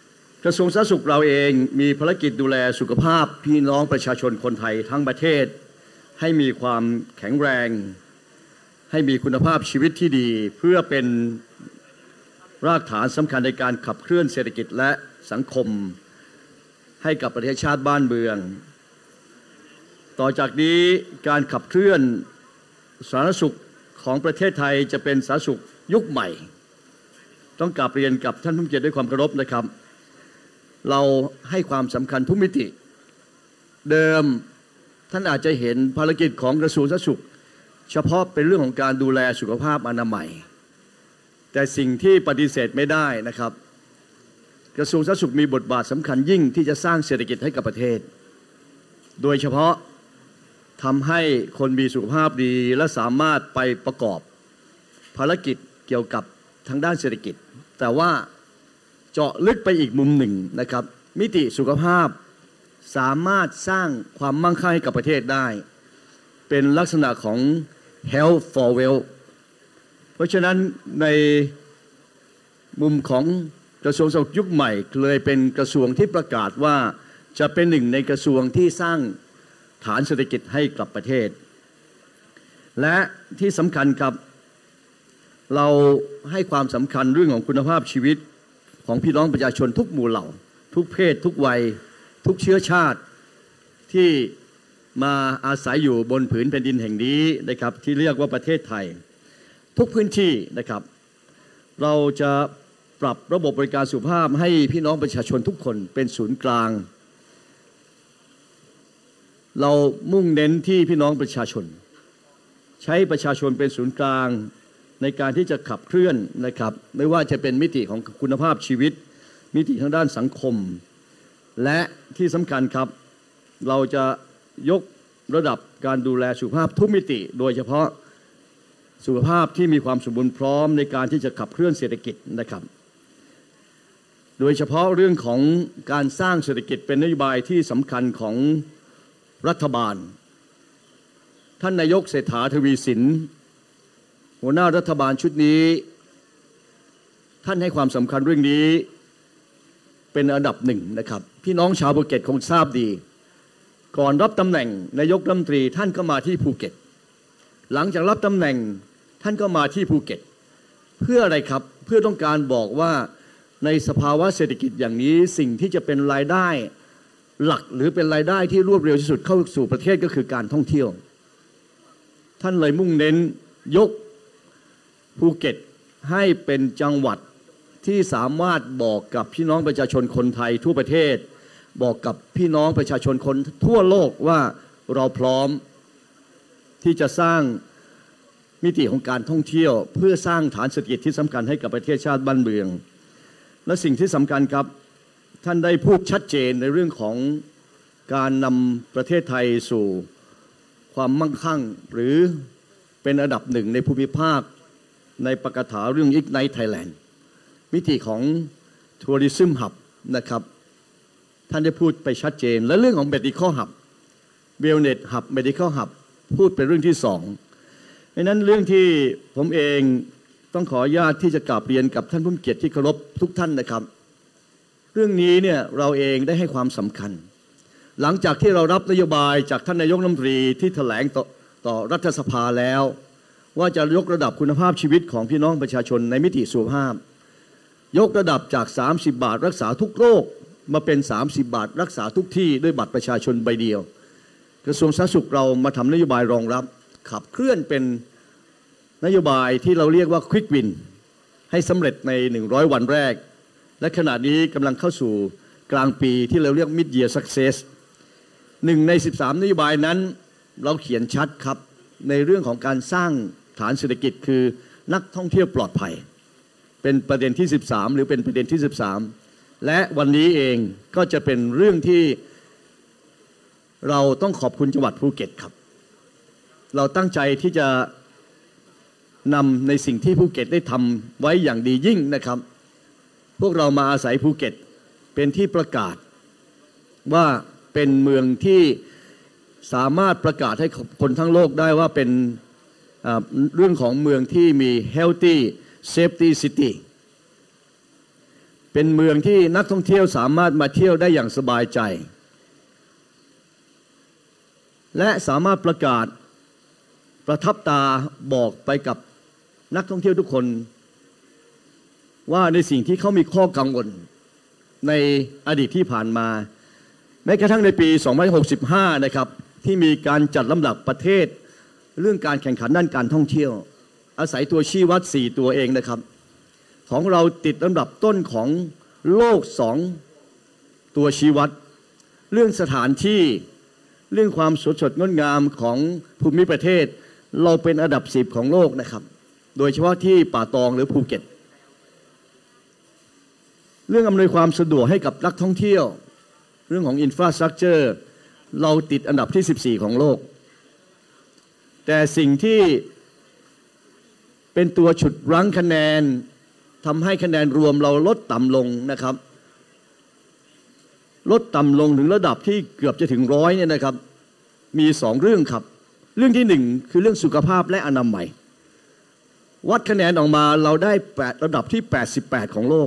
Speaker 6: กระทรวงสาธารณสุขเราเองมีภารกิจดูแลสุขภาพพี่น้องประชาชนคนไทยทั้งประเทศให้มีความแข็งแรงให้มีคุณภาพชีวิตที่ดีเพื่อเป็นรากฐานสำคัญในการขับเคลื่อนเศรษฐกิจและสังคมให้กับประเทศชาติบ้านเมืองต่อจากนี้การขับเคลื่อนสาธารณสุขของประเทศไทยจะเป็นสาธารณสุขยุคใหม่ต้องกราบเรียนกับท่านผู้มีเกียรติด้วยความเคารพนะครับเราให้ความสำคัญทุกมิติเดิมท่านอาจจะเห็นภารกิจของกระทรวงสาธารณสุขเฉพาะเป็นเรื่องของการดูแลสุขภาพอนามัยแต่สิ่งที่ปฏิเสธไม่ได้นะครับกระทรวงสาธารณสุขมีบทบาทสำคัญยิ่งที่จะสร้างเศรษฐกิจให้กับประเทศโดยเฉพาะทำให้คนมีสุขภาพดีและสามารถไปประกอบภารกิจเกี่ยวกับทางด้านเศรษฐกิจแต่ว่าเจาะลึกไปอีกมุมหนึ่งนะครับมิติสุขภาพสามารถสร้างความมั่งคั่งให้กับประเทศได้เป็นลักษณะของ health for wealth เพราะฉะนั้นในมุมของกระทรวงสาธารณสุขยุคใหม่เลยเป็นกระทรวงที่ประกาศว่าจะเป็นหนึ่งในกระทรวงที่สร้างฐานเศรษฐกิจให้กับประเทศและที่สำคัญครับเราให้ความสำคัญเรื่องของคุณภาพชีวิตของพี่น้องประชาชนทุกหมู่เหล่าทุกเพศทุกวัยทุกเชื้อชาติที่มาอาศัยอยู่บนผืนแผ่นดินแห่งนี้นะครับที่เรียกว่าประเทศไทยทุกพื้นที่นะครับเราจะปรับระบบบริการสุขภาพให้พี่น้องประชาชนทุกคนเป็นศูนย์กลางเรามุ่งเน้นที่พี่น้องประชาชนใช้ประชาชนเป็นศูนย์กลางในการที่จะขับเคลื่อนนะครับไม่ว่าจะเป็นมิติของคุณภาพชีวิตมิติทางด้านสังคมและที่สำคัญครับเราจะยกระดับการดูแลสุขภาพทุกมิติโดยเฉพาะสุขภาพที่มีความสมบูรณ์พร้อมในการที่จะขับเคลื่อนเศรษฐกิจนะครับโดยเฉพาะเรื่องของการสร้างเศรษฐกิจเป็นนโยบายที่สำคัญของรัฐบาลท่านนายกเศรษฐาทวีสินหัวหน้ารัฐบาลชุดนี้ท่านให้ความสำคัญเรื่องนี้เป็นอันดับหนึ่งนะครับพี่น้องชาวภูเก็ตคงทราบดีก่อนรับตำแหน่งนายกรัฐมนตรีท่านก็มาที่ภูเก็ตหลังจากรับตำแหน่งท่านก็มาที่ภูเก็ตเพื่ออะไรครับเพื่อต้องการบอกว่าในสภาวะเศรษฐกิจอย่างนี้สิ่งที่จะเป็นรายได้หลักหรือเป็นรายได้ที่รวดเร็วที่สุดเข้าสู่ประเทศก็คือการท่องเที่ยวท่านเลยมุ่งเน้นยกภูเก็ตให้เป็นจังหวัดที่สามารถบอกกับพี่น้องประชาชนคนไทยทั่วประเทศบอกกับพี่น้องประชาชนคนทั่วโลกว่าเราพร้อมที่จะสร้างมิติของการท่องเที่ยวเพื่อสร้างฐานเศรษฐกิจที่สำคัญให้กับประเทศชาติบ้านเมืองและสิ่งที่สำคัญครับท่านได้พูดชัดเจนในเรื่องของการนำประเทศไทยสู่ความมั่งคั่งหรือเป็นอันดับหนึ่งในภูมิภาคในปกถาเรื่อง Ignite Thailand มิติของ Tourism Hub นะครับท่านได้พูดไปชัดเจนและเรื่องของ Medical Hub Wellness Hub Medical Hub พูดเป็นเรื่องที่สองดังนั้นเรื่องที่ผมเองต้องขออนุญาตที่จะกราบเรียนกับท่านผู้มีเกียรติที่เคารพทุกท่านนะครับเรื่องนี้เนี่ยเราเองได้ให้ความสำคัญหลังจากที่เรารับนโยบายจากท่านนายกรัฐมนตรีที่แถลงต่อต่อรัฐสภาแล้วว่าจะยกระดับคุณภาพชีวิตของพี่น้องประชาชนในมิติสุขภาพยกระดับจากสามสิบบาทรักษาทุกโรคมาเป็นสามสิบบาทรักษาทุกที่ด้วยบัตรประชาชนใบเดียวกระทรวงสาธารณสุขเรามาทำนโยบายรองรับขับเคลื่อนเป็นนโยบายที่เราเรียกว่า Quick Win ให้สำเร็จในหนึ่งร้อยวันแรกและขณะนี้กำลังเข้าสู่กลางปีที่เราเรียก Mid Year Success หนึ่งในสิบสามนโยบายนั้นเราเขียนชัดครับในเรื่องของการสร้างฐานเศรษฐกิจคือนักท่องเที่ยวปลอดภัยเป็นประเด็นที่สิบสามหรือเป็นประเด็นที่สิบสามและวันนี้เองก็จะเป็นเรื่องที่เราต้องขอบคุณจังหวัดภูเก็ตครับเราตั้งใจที่จะนำในสิ่งที่ภูเก็ตได้ทำไว้อย่างดียิ่งนะครับพวกเรามาอาศัยภูเก็ตเป็นที่ประกาศว่าเป็นเมืองที่สามารถประกาศให้คนทั้งโลกได้ว่าเป็นเรื่องของเมืองที่มี healthy safety city เป็นเมืองที่นักท่องเที่ยวสามารถมาเที่ยวได้อย่างสบายใจและสามารถประกาศประทับตาบอกไปกับนักท่องเที่ยวทุกคนว่าในสิ่งที่เขามีข้อกังวลในอดีตที่ผ่านมาแม้กระทั่งในปีสองพันหกสิบห้านะครับที่มีการจัดลำดับประเทศเรื่องการแข่งขันด้านการท่องเที่ยวอาศัยตัวชี้วัดสี่ตัวเองนะครับของเราติดลำดับต้นของโลกสองตัวชี้วัดเรื่องสถานที่เรื่องความสดสดงดงามของภูมิประเทศเราเป็นอันดับสิบของโลกนะครับโดยเฉพาะที่ป่าตองหรือภูเก็ตเรื่องอำนวยความสะดวกให้กับนักท่องเที่ยวเรื่องของอินฟราสตรัคเจอร์เราติดอันดับที่สิบสี่ของโลกแต่สิ่งที่เป็นตัวฉุดรั้งคะแนนทำให้คะแนนรวมเราลดต่ำลงนะครับลดต่ำลงถึงระดับที่เกือบจะถึงร้อยเนี่ยนะครับมีสองเรื่องครับเรื่องที่หนึ่งคือเรื่องสุขภาพและอนามัยวัดคะแนนออกมาเราได้ระดับที่แปดสิบแปดของโลก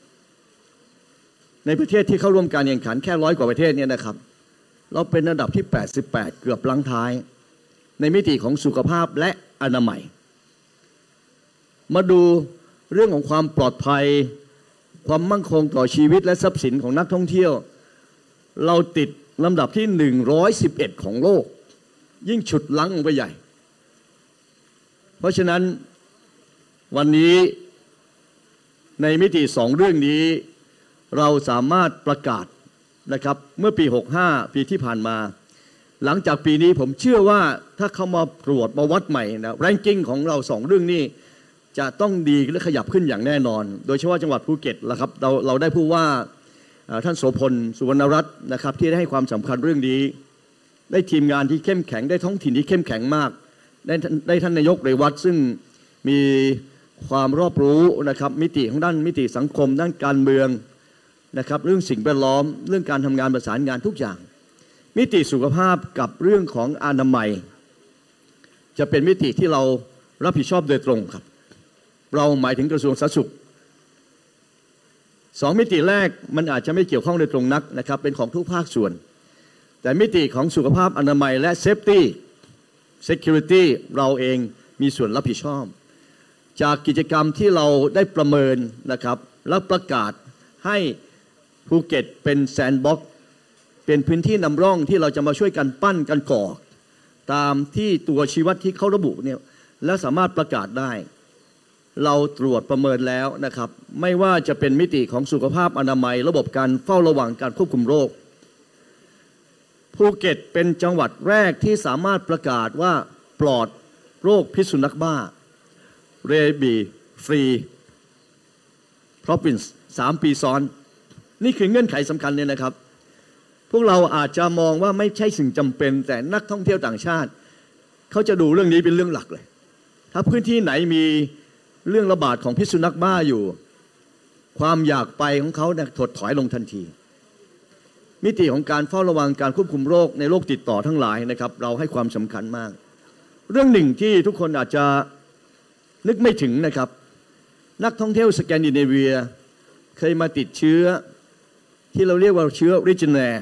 Speaker 6: ในประเทศที่เข้าร่วมการแข่งขันแค่ร้อยกว่าประเทศเนี่ยนะครับเราเป็นระดับที่แปดสิบแปดเกือบลังท้ายในมิติของสุขภาพและอนามัยมาดูเรื่องของความปลอดภัยความมั่นคงต่อชีวิตและทรัพย์สินของนักท่องเที่ยวเราติดลำดับที่หนึ่งร้อยสิบเอ็ดของโลกยิ่งฉุดลั้งลงไปใหญ่เพราะฉะนั้นวันนี้ในมิติสองเรื่องนี้เราสามารถประกาศนะครับเมื่อปีหกสิบห้าปีที่ผ่านมาหลังจากปีนี้ผมเชื่อว่าถ้าเขามาตรวจมาวัดใหม่นะแรงกิ้งของเราสองเรื่องนี้จะต้องดีและขยับขึ้นอย่างแน่นอนโดยเฉพาะจังหวัดภูเก็ตนะครับเราเราได้พูดว่าท่านโสพลสุวรรณรัตน์นะครับที่ได้ให้ความสำคัญเรื่องนี้ได้ทีมงานที่เข้มแข็งได้ท้องถิ่นที่เข้มแข็งมากได้ได้ท่านนายกเรวัตซึ่งมีความรอบรู้นะครับมิติของด้านมิติสังคมด้านการเมืองนะครับเรื่องสิ่งแวดล้อมเรื่องการทำงานประสานงานทุกอย่างมิติสุขภาพกับเรื่องของอนามัยจะเป็นมิติที่เรารับผิดชอบโดยตรงครับเราหมายถึงกระทรวงสาธารณสุขสองมิติแรกมันอาจจะไม่เกี่ยวข้องโดยตรงนักนะครับเป็นของทุกภาคส่วนแต่มิติของสุขภาพอนามัยและเซฟตี้เซคิวริตี้เราเองมีส่วนรับผิดชอบจากกิจกรรมที่เราได้ประเมินนะครับและประกาศให้ภูเก็ตเป็นแซนด์บ็อกซ์เป็นพื้นที่นำร่องที่เราจะมาช่วยกันปั้นกันก่อตามที่ตัวชี้วัดที่เขาระบุเนี่ยและสามารถประกาศได้เราตรวจประเมินแล้วนะครับไม่ว่าจะเป็นมิติของสุขภาพอนามัยระบบการเฝ้าระวังการควบคุมโรคภูเก็ตเป็นจังหวัดแรกที่สามารถประกาศว่าปลอดโรคพิษสุนัขบ้าเรบีฟรีพรอวินส์สามปีซ้อนนี่คือเงื่อนไขสำคัญเนี่ยนะครับพวกเราอาจจะมองว่าไม่ใช่สิ่งจำเป็นแต่นักท่องเที่ยวต่างชาติเขาจะดูเรื่องนี้เป็นเรื่องหลักเลยถ้าพื้นที่ไหนมีเรื่องระบาดของพิษสุนัขบ้าอยู่ความอยากไปของเขาเนี่ยถดถอยลงทันทีมิติของการเฝ้าระวังการควบคุมโรคในโรคติดต่อทั้งหลายนะครับเราให้ความสำคัญมากเรื่องหนึ่งที่ทุกคนอาจจะนึกไม่ถึงนะครับนักท่องเที่ยวสแกนดิเนเวียเคยมาติดเชื้อที่เราเรียกว่าเชื้อริจิแนร์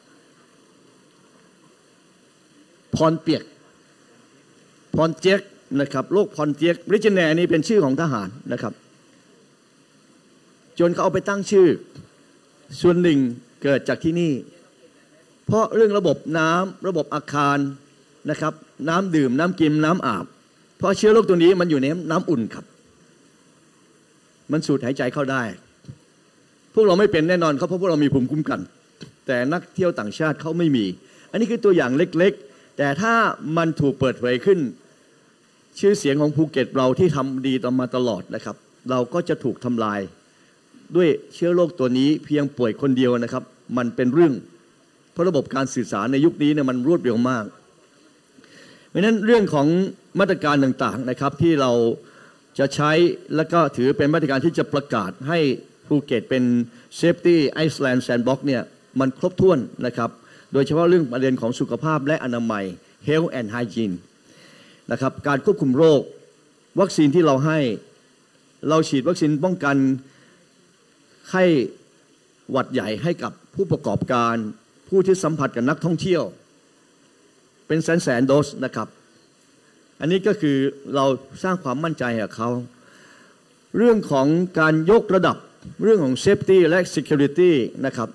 Speaker 6: พรเปียกพรเจ็กนะครับโรคพรเจ็กริจิแนร์นี่เป็นชื่อของทหารนะครับจนเขาเอาไปตั้งชื่อส่วนหนึ่งเกิดจากที่นี่เพราะเรื่องระบบน้ำระบบอาคารนะครับน้ำดื่มน้ำกินน้ำอาบเพราะเชื้อโรคตัวนี้มันอยู่ในน้ำอุ่นครับมันสูดหายใจเข้าได้พวกเราไม่เป็นแน่นอนครับเพราะพวกเรามีภูมิคุ้มกันแต่นักเที่ยวต่างชาติเขาไม่มีอันนี้คือตัวอย่างเล็กๆแต่ถ้ามันถูกเปิดเผยขึ้นชื่อเสียงของภูเก็ตเราที่ทำดีต่อมาตลอดนะครับเราก็จะถูกทำลายด้วยเชื้อโรคตัวนี้เพียงป่วยคนเดียวนะครับมันเป็นเรื่องเพราะระบบการสื่อสารในยุคนี้เนี่ยมันรวดเร็วมากเพราะฉะนั้นเรื่องของมาตรการต่างๆนะครับที่เราจะใช้และก็ถือเป็นมาตรการที่จะประกาศให้ภูเก็ตเป็น Safety Iceland Sandbox เนี่ยมันครบถ้วนนะครับโดยเฉพาะเรื่องประเด็นของสุขภาพและอนามัย Health and Hygiene นะครับการควบคุมโรควัคซีนที่เราให้เราฉีดวัคซีนป้องกันไข้หวัดใหญ่ให้กับผู้ประกอบการผู้ที่สัมผัสกับนักท่องเที่ยวเป็นแสนแสนโดสนะครับอันนี้ก็คือเราสร้างความมั่นใจให้เขาเรื่องของการยกระดับเรื่องของ Safety และ Security นะครับ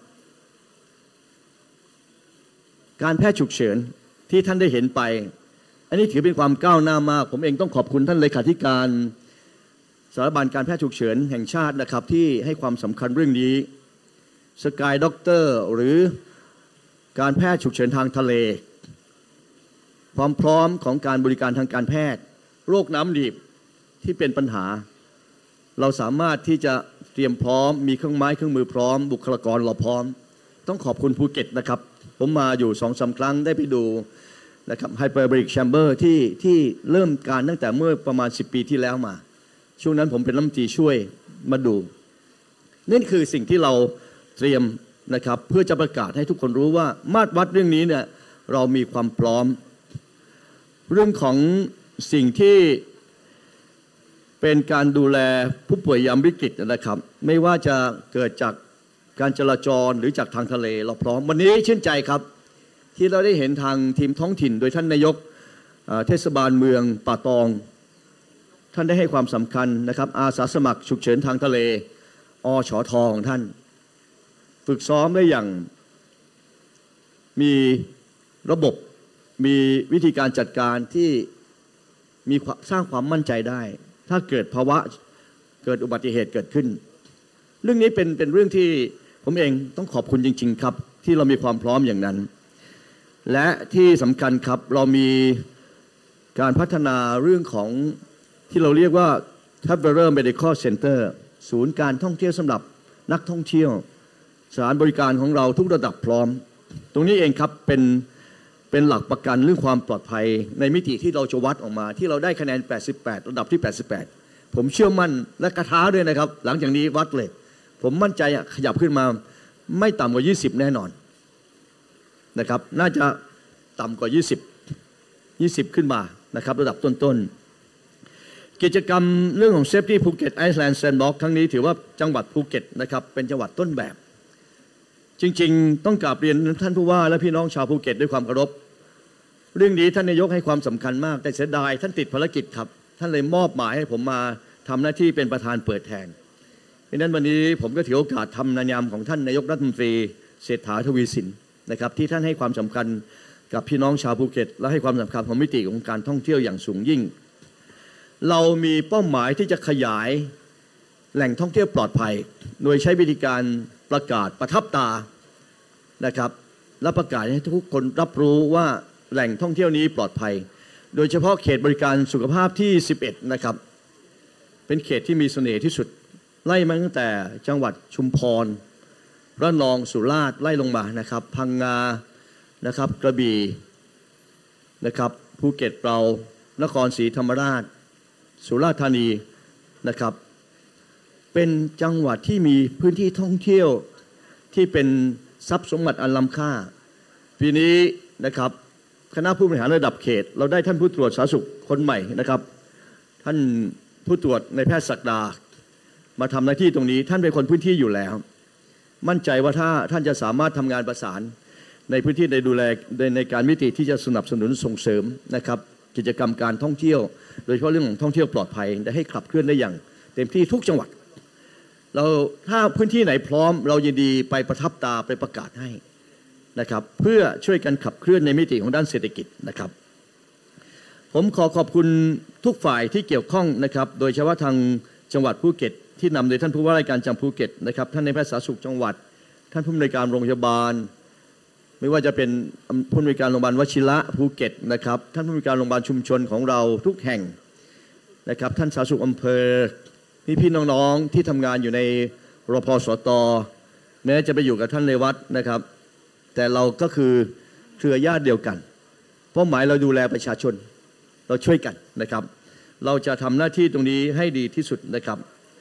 Speaker 6: การแพทย์ฉุกเฉินที่ท่านได้เห็นไปอันนี้ถือเป็นความก้าวหน้ามากผมเองต้องขอบคุณท่านเลขาธิการสถาบันการแพทย์ฉุกเฉินแห่งชาตินะครับที่ให้ความสำคัญเรื่องนี้สกายด็อกเตอร์หรือการแพทย์ฉุกเฉินทางทะเลความพร้อมของการบริการทางการแพทย์โรคน้ำดิบที่เป็นปัญหาเราสามารถที่จะเตรียมพร้อมมีเครื่องไม้เครื่องมือพร้อมบุคลากรเราพร้อมต้องขอบคุณภูเก็ตนะครับผมมาอยู่สองสาครั้งได้ไปดูนะครับไฮเปอร์บริกแชมเบอร์ที่ที่เริ่มการตั้งแต่เมื่อประมาณสิบปีที่แล้วมาช่วงนั้นผมเป็นรัฐมนตรีช่วยมาดูนั่นคือสิ่งที่เราเตรียมนะครับเพื่อจะประกาศให้ทุกคนรู้ว่ามาตรวัดเรื่องนี้เนี่ยเรามีความพร้อมเรื่องของสิ่งที่เป็นการดูแลผู้ป่วยยามวิกฤตนะครับไม่ว่าจะเกิดจากการจราจรหรือจากทางทะเลเราพร้อมวันนี้ชื่นใจครับที่เราได้เห็นทางทีมท้องถิ่นโดยท่านนายกเทศบาลเมืองป่าตองท่านได้ให้ความสำคัญนะครับอาสาสมัครฉุกเฉินทางทะเลอชทของท่านฝึกซ้อมได้อย่างมีระบบมีวิธีการจัดการที่มีสร้างความมั่นใจได้ถ้าเกิดภาวะเกิดอุบัติเหตุเกิดขึ้นเรื่องนี้เป็นเป็นเรื่องที่ผมเองต้องขอบคุณจริงๆครับที่เรามีความพร้อมอย่างนั้นและที่สำคัญครับเรามีการพัฒนาเรื่องของที่เราเรียกว่า Traveler Medical Center ศูนย์การท่องเที่ยวสำหรับนักท่องเที่ยวสถานบริการของเราทุกระดับพร้อมตรงนี้เองครับเป็นเป็นหลักประกันเรื่องความปลอดภัยในมิติที่เราจะวัดออกมาที่เราได้คะแนนแปดสิบแปดระดับที่แปดสิบแปดผมเชื่อมั่นและกระท้าด้วยนะครับหลังจากนี้วัดเลยผมมั่นใจขยับขึ้นมาไม่ต่ำกว่ายี่สิบแน่นอนนะครับน่าจะต่ำกว่ายี่สิบ ยี่สิบขึ้นมานะครับระดับต้นๆกิจกรรมเรื่องของ Safety Phuket Island Sandbox ครั้งนี้ถือว่าจังหวัดภูเก็ตนะครับเป็นจังหวัดต้นแบบจริงๆต้องกราบเรียนท่านผู้ว่าและพี่น้องชาวภูเก็ตด้วยความเคารพเรื่องนี้ท่านนายกให้ความสำคัญมากแต่เสียดายท่านติดภารกิจครับท่านเลยมอบหมายให้ผมมาทำหน้าที่เป็นประธานเปิดแทนเพราะฉะนั้นวันนี้ผมก็ถือโอกาสทำนามยของท่านนายกรัฐมนตรีเศรษฐาทวีสินนะครับที่ท่านให้ความสำคัญกับพี่น้องชาวภูเก็ตและให้ความสำคัญของมิติของการท่องเที่ยวอย่างสูงยิ่งเรามีเป้าหมายที่จะขยายแหล่งท่องเที่ยวปลอดภัยโดยใช้วิธีการประกาศประทับตานะครับและประกาศให้ทุกคนรับรู้ว่าแหล่งท่องเที่ยวนี้ปลอดภัยโดยเฉพาะเขตบริการสุขภาพที่สิบเอ็ดนะครับเป็นเขตที่มีเสน่ห์ที่สุดไล่มาตั้งแต่จังหวัดชุมพรระนองสุราษฎร์ไล่ลงมานะครับพังงานะครับกระบี่นะครับภูเก็ตเรานครศรีธรรมราชสุราษฎร์ธานีนะครับเป็นจังหวัดที่มีพื้นที่ท่องเที่ยวที่เป็นทรัพย์สมบัติอันล้ำค่าปีนี้นะครับคณะผู้บริหารระดับเขตเราได้ท่านผู้ตรวจสาธารณสุขคนใหม่นะครับท่านผู้ตรวจในแพทย์ศักดามาทำหน้าที่ตรงนี้ท่านเป็นคนพื้นที่อยู่แล้วมั่นใจว่าถ้าท่านจะสามารถทำงานประสานในพื้นที่ในดูแลในการมิติที่จะสนับสนุนส่งเสริมนะครับกิจกรรมการท่องเที่ยวโดยเฉพาะเรื่องของท่องเที่ยวปลอดภัยได้ให้ขับเคลื่อนได้อย่างเต็มที่ทุกจังหวัดเราถ้าพื้นที่ไหนพร้อมเรายินดีไปประทับตาไปประกาศให้นะครับเพื่อช่วยกันขับเคลื่อนในมิติของด้านเศรษฐกิจนะครับผมขอขอบคุณทุกฝ่ายที่เกี่ยวข้องนะครับโดยเฉพาะทางจังหวัดภูเก็ตที่นำโดยท่านผู้ว่าราชการจังหวัดภูเก็ตนะครับท่านในายแพทย์สาธารณสุขจังหวัดท่านผู้อำนวยการโรงพยาบาลไม่ว่าจะเป็นผู้อำนวยการโรงพยาบาลวชิระภูเก็ตนะครับท่านผู้อำนวยการโรงพยาบาลชุมชนของเราทุกแห่งนะครับท่านสาธารณสุขอำเภอพี่พี่น้องๆที่ทำงานอยู่ในรพสตแม้จะไปอยู่กับท่านเลวัตนะครับแต่เราก็คือเครือญาติเดียวกันเป้าหมายเราดูแลประชาชนเราช่วยกันนะครับเราจะทำหน้าที่ตรงนี้ให้ดีที่สุดนะครับ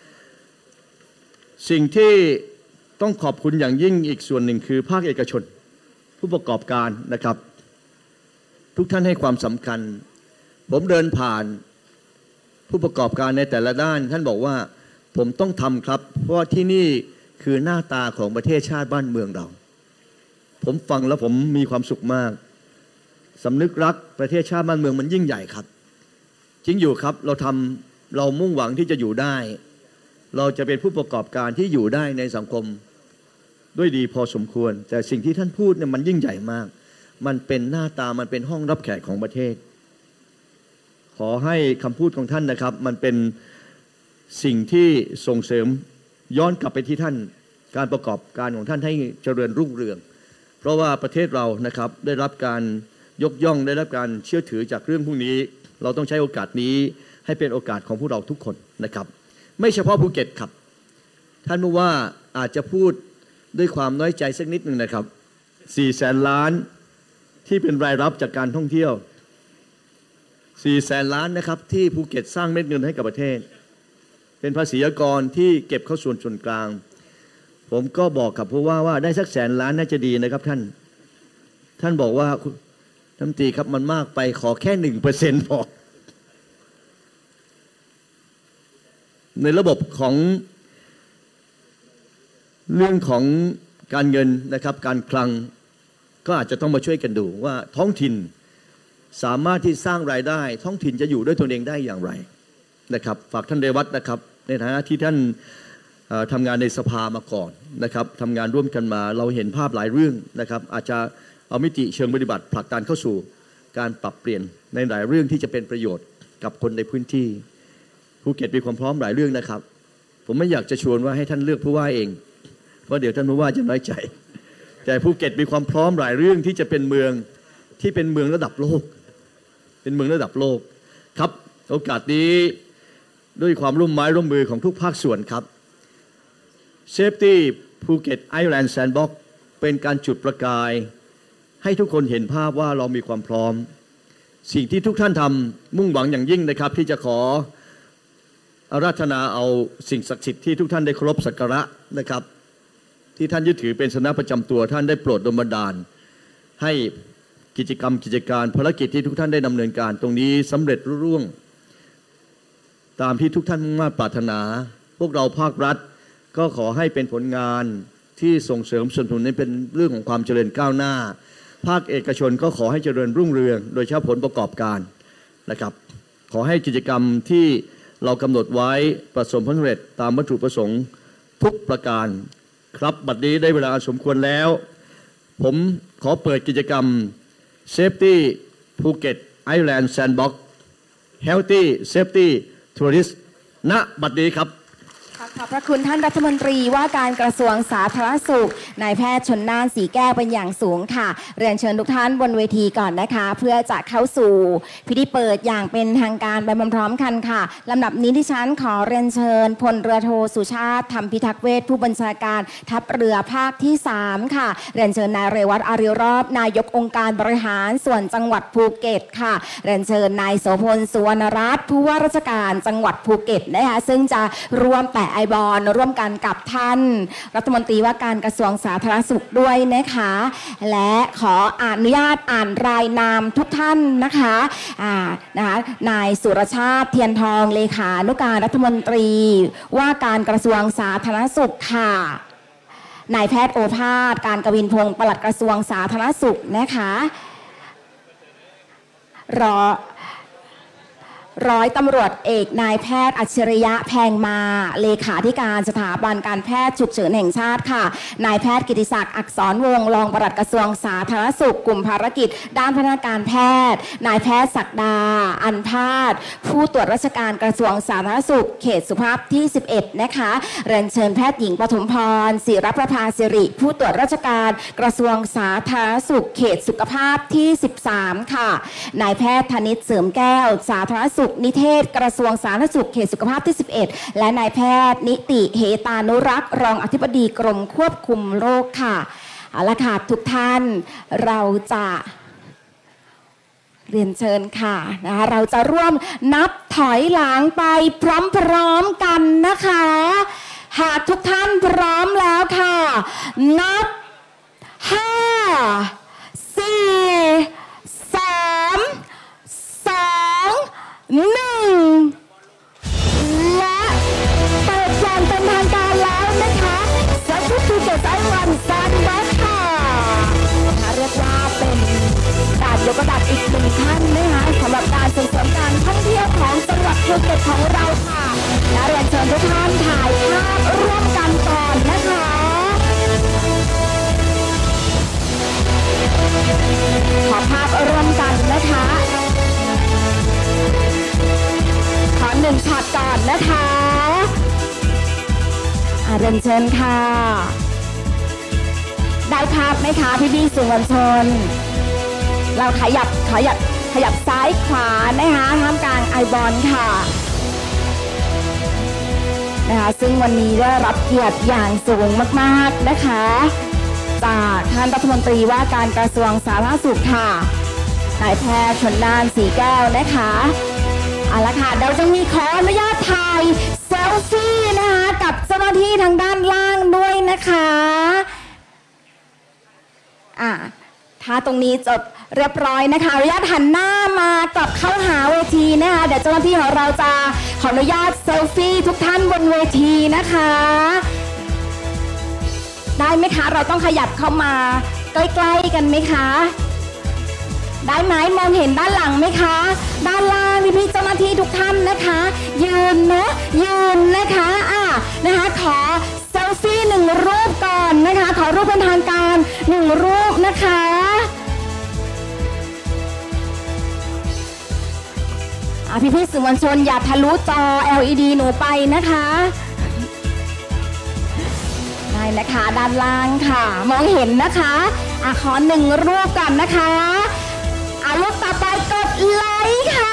Speaker 6: สิ่งที่ต้องขอบคุณอย่างยิ่งอีกส่วนหนึ่งคือภาคเอกชนผู้ประกอบการนะครับทุกท่านให้ความสำคัญผมเดินผ่านผู้ประกอบการในแต่ละด้านท่านบอกว่าผมต้องทำครับเพราะว่าที่นี่คือหน้าตาของประเทศชาติบ้านเมืองเราผมฟังแล้วผมมีความสุขมากสำนึกรักประเทศชาติบ้านเมืองมันยิ่งใหญ่ครับจริงอยู่ครับเราทำเรามุ่งหวังที่จะอยู่ได้เราจะเป็นผู้ประกอบการที่อยู่ได้ในสังคมด้วยดีพอสมควรแต่สิ่งที่ท่านพูดเนี่ยมันยิ่งใหญ่มากมันเป็นหน้าตามันเป็นห้องรับแขกของประเทศขอให้คำพูดของท่านนะครับมันเป็นสิ่งที่ส่งเสริมย้อนกลับไปที่ท่านการประกอบการของท่านให้เจริญรุ่งเรืองเพราะว่าประเทศเรานะครับได้รับการยกย่องได้รับการเชื่อถือจากเรื่องพวกนี้เราต้องใช้โอกาสนี้ให้เป็นโอกาสของพวกเราทุกคนนะครับไม่เฉพาะภูเก็ตครับท่านผู้ว่าอาจจะพูดด้วยความน้อยใจสักนิดหนึ่งนะครับสี่แสนล้านที่เป็นรายรับจากการท่องเที่ยวสี่แสนล้านนะครับที่ภูเก็ตสร้างเม็ดเงินให้กับประเทศเป็นภาษีอากรที่เก็บเข้าส่วนส่วนกลางผมก็บอกกับผู้ว่าว่าได้สักแสนล้านน่าจะดีนะครับท่านท่านบอกว่าท่านตีครับมันมากไปขอแค่หนึ่งเปอร์เซ็นต์พอในระบบของเรื่องของการเงินนะครับการคลังก็อาจจะต้องมาช่วยกันดูว่าท้องถิ่นสามารถที่สร้างรายได้ท้องถิ่นจะอยู่ด้วยตนเองได้อย่างไรนะครับฝากท่านเรวัตนะครับในฐานะที่ท่านทำงานในสภามาก่อนนะครับทำงานร่วมกันมาเราเห็นภาพหลายเรื่องนะครับอาจจะเอามิติเชิงปฏิบัติผลักดันเข้าสู่การปรับเปลี่ยนในหลายเรื่องที่จะเป็นประโยชน์กับคนในพื้นที่ภูเก็ตมีความพร้อมหลายเรื่องนะครับผมไม่อยากจะชวนว่าให้ท่านเลือกผู้ว่าเองเพราะเดี๋ยวท่านผู้ว่าจะน้อยใจแต่ภูเก็ตมีความพร้อมหลายเรื่องที่จะเป็นเมืองที่เป็นเมืองระดับโลกเป็นเมืองระดับโลกครับโอกาสนี้ด้วยความร่วมไม้ร่วมมือของทุกภาคส่วนครับSafety ภูเก็ต Island Sandbox เป็นการจุดประกายให้ทุกคนเห็นภาพว่าเรามีความพร้อมสิ่งที่ทุกท่านทำมุ่งหวังอย่างยิ่งนะครับที่จะขออาราธนาเอาสิ่งศักดิ์สิทธิ์ที่ทุกท่านได้เคารพสักการะนะครับที่ท่านยึดถือเป็นสนะประจำตัวท่านได้โปรดดลบันดาลให้กิจกรรมกิจการภารกิจที่ทุกท่านได้ดำเนินการตรงนี้สำเร็จรุ่ร่วงตามที่ทุกท่านมุ่งมั่นปรารถนาพวกเราภาครัฐก็ขอให้เป็นผลงานที่ส่งเสริมสนับสนุนให้เป็นเรื่องของความเจริญก้าวหน้าภาคเอกชนก็ขอให้เจริญรุ่งเรืองโดยเฉพาะผลประกอบการนะครับขอให้กิจกรรมที่เรากำหนดไว้ประสบผลสำเร็จตามวัตถุประสงค์ทุกประการครับบัดนี้ได้เวลาสมควรแล้วผมขอเปิดกิจกรรม Safety ภูเก็ต Island Sandbox Healthy Safety Tourist ณ บัดนี้ครับ
Speaker 1: ขอบพระคุณท่านรัฐมนตรีว่าการกระทรวงสาธารณสุขนายแพทย์ชลน่านสีแก้วเป็นอย่างสูงค่ะเรียนเชิญทุกท่านบนเวทีก่อนนะคะเพื่อจะเข้าสู่พิธีเปิดอย่างเป็นทางการไปพร้อมๆกันค่ะลำดับนี้ที่ฉันขอเรียนเชิญพลเรือโทสุชาติธรรมพิทักษ์เวชผู้บัญชาการทัพเรือภาคที่สามค่ะเรียนเชิญนายเรวัตอาริรอบนายกองค์การบริหารส่วนจังหวัดภูเก็ตค่ะเรียนเชิญนายโสพลสุวรรณรัตน์ผู้ว่าราชการจังหวัดภูเก็ตนะคะซึ่งจะร่วมแตะไอบอลร่วมกันกับท่านรัฐมนตรีว่าการกระทรวงสาธารณสุขด้วยนะคะและขออนุญาตอ่านรายนามทุกท่านนะคะอ่านะคะนายสุรชาติเทียนทองเลขานุการรัฐมนตรีว่าการกระทรวงสาธารณสุขค่ะนายแพทย์โอภาสการกวินพงศ์ปลัดกระทรวงสาธารณสุขนะคะรอร้อยตำรวจเอกนายแพทย์อัจฉริยะแพงมาเลขาธิการสถาบันการแพทย์ฉุกเฉินแห่งชาติค่ะนายแพทย์กิติศักดิ์อักษรวงศ์รองปลัดกระทรวงสาธารณสุขกลุ่มภารกิจด้านพัฒนาการแพทย์นายแพทย์ศักดาอันพาสผู้ตรวจราชการกระทรวงสาธารณสุขเขตสุภาพที่สิบเอ็ดนะคะเรียนเชิญแพทย์หญิงปฐมพรศิรประภาสิริผู้ตรวจราชการกระทรวงสาธารณสุขเขตสุขภาพที่สิบสามค่ะนายแพทย์ธนิตเสริมแก้วสาธารณสุขนิเทศกระทรวงสาธารณสุขเขตสุขภาพที่สิบเอ็ดและนายแพทย์นิติเหตานุรักษ์รองอธิบดีกรมควบคุมโรคค่ะเอาละค่ะทุกท่านเราจะเรียนเชิญค่ะนะคะเราจะร่วมนับถอยหลังไปพร้อมๆกันนะคะหากทุกท่านพร้อมแล้วค่ะนับห้าสี่สามสองหนึ่งและเปิดอย่างเป็นทางการแล้วนะคะสตของเราค่ะและเรียนเชิญทุกท่านถ่ายภาพร่วมกันก่อนนะคะขอภาพร่วมกันนะคะขอหนึ่งช็อตก่อนนะคะอ่ะเรียนเชิญค่ะได้ภาพไหมคะพี่พี่ๆสื่อมวลชนเราขยับขยับขยับซ้ายขวานะคะท่ามกลางไอบอลค่ะนะคะซึ่งวันนี้ได้รับเกียรติอย่างสูงมากๆนะคะจากท่านรัฐมนตรีว่าการกระทรวงสาธารณสุขค่ะนายแพทย์ชลน่านสีแก้วนะคะเอาละค่ะเราจะมีขออนุญาตถ่ายเซลฟี่นะคะกับเจ้าหน้าที่ทางด้านล่างด้วยนะคะอ่าถ้าตรงนี้จบเรียบร้อยนะคะอนุญาตหันหน้ามากลับเข้าหาเวทีนะคะเดี๋ยวเจ้าหน้าที่ของเราจะขออนุญาตเซลฟี่ทุกท่านบนเวทีนะคะได้ไหมคะเราต้องขยับเข้ามาใกล้ๆกันไหมคะได้ไหมมองเห็นด้านหลังไหมคะด้านล่างพี่ๆเจ้าหน้าที่ทุกท่านนะคะยืนเนาะยืนนะคะอ่ะนะคะขอเซลฟี่หนึ่งรูปก่อนนะคะขอรูปเป็นทางการหนึ่งรูปนะคะอ่ะพี่ๆสื่อมวลชนอย่าทะลุจอ แอล อี ดี หนูไปนะคะได้นะคะด้านล่างค่ะมองเห็นนะคะอ่ะขอหนึ่งรูปก่อนนะคะอ่ะรูปต่อไปกดไลค์ค่ะ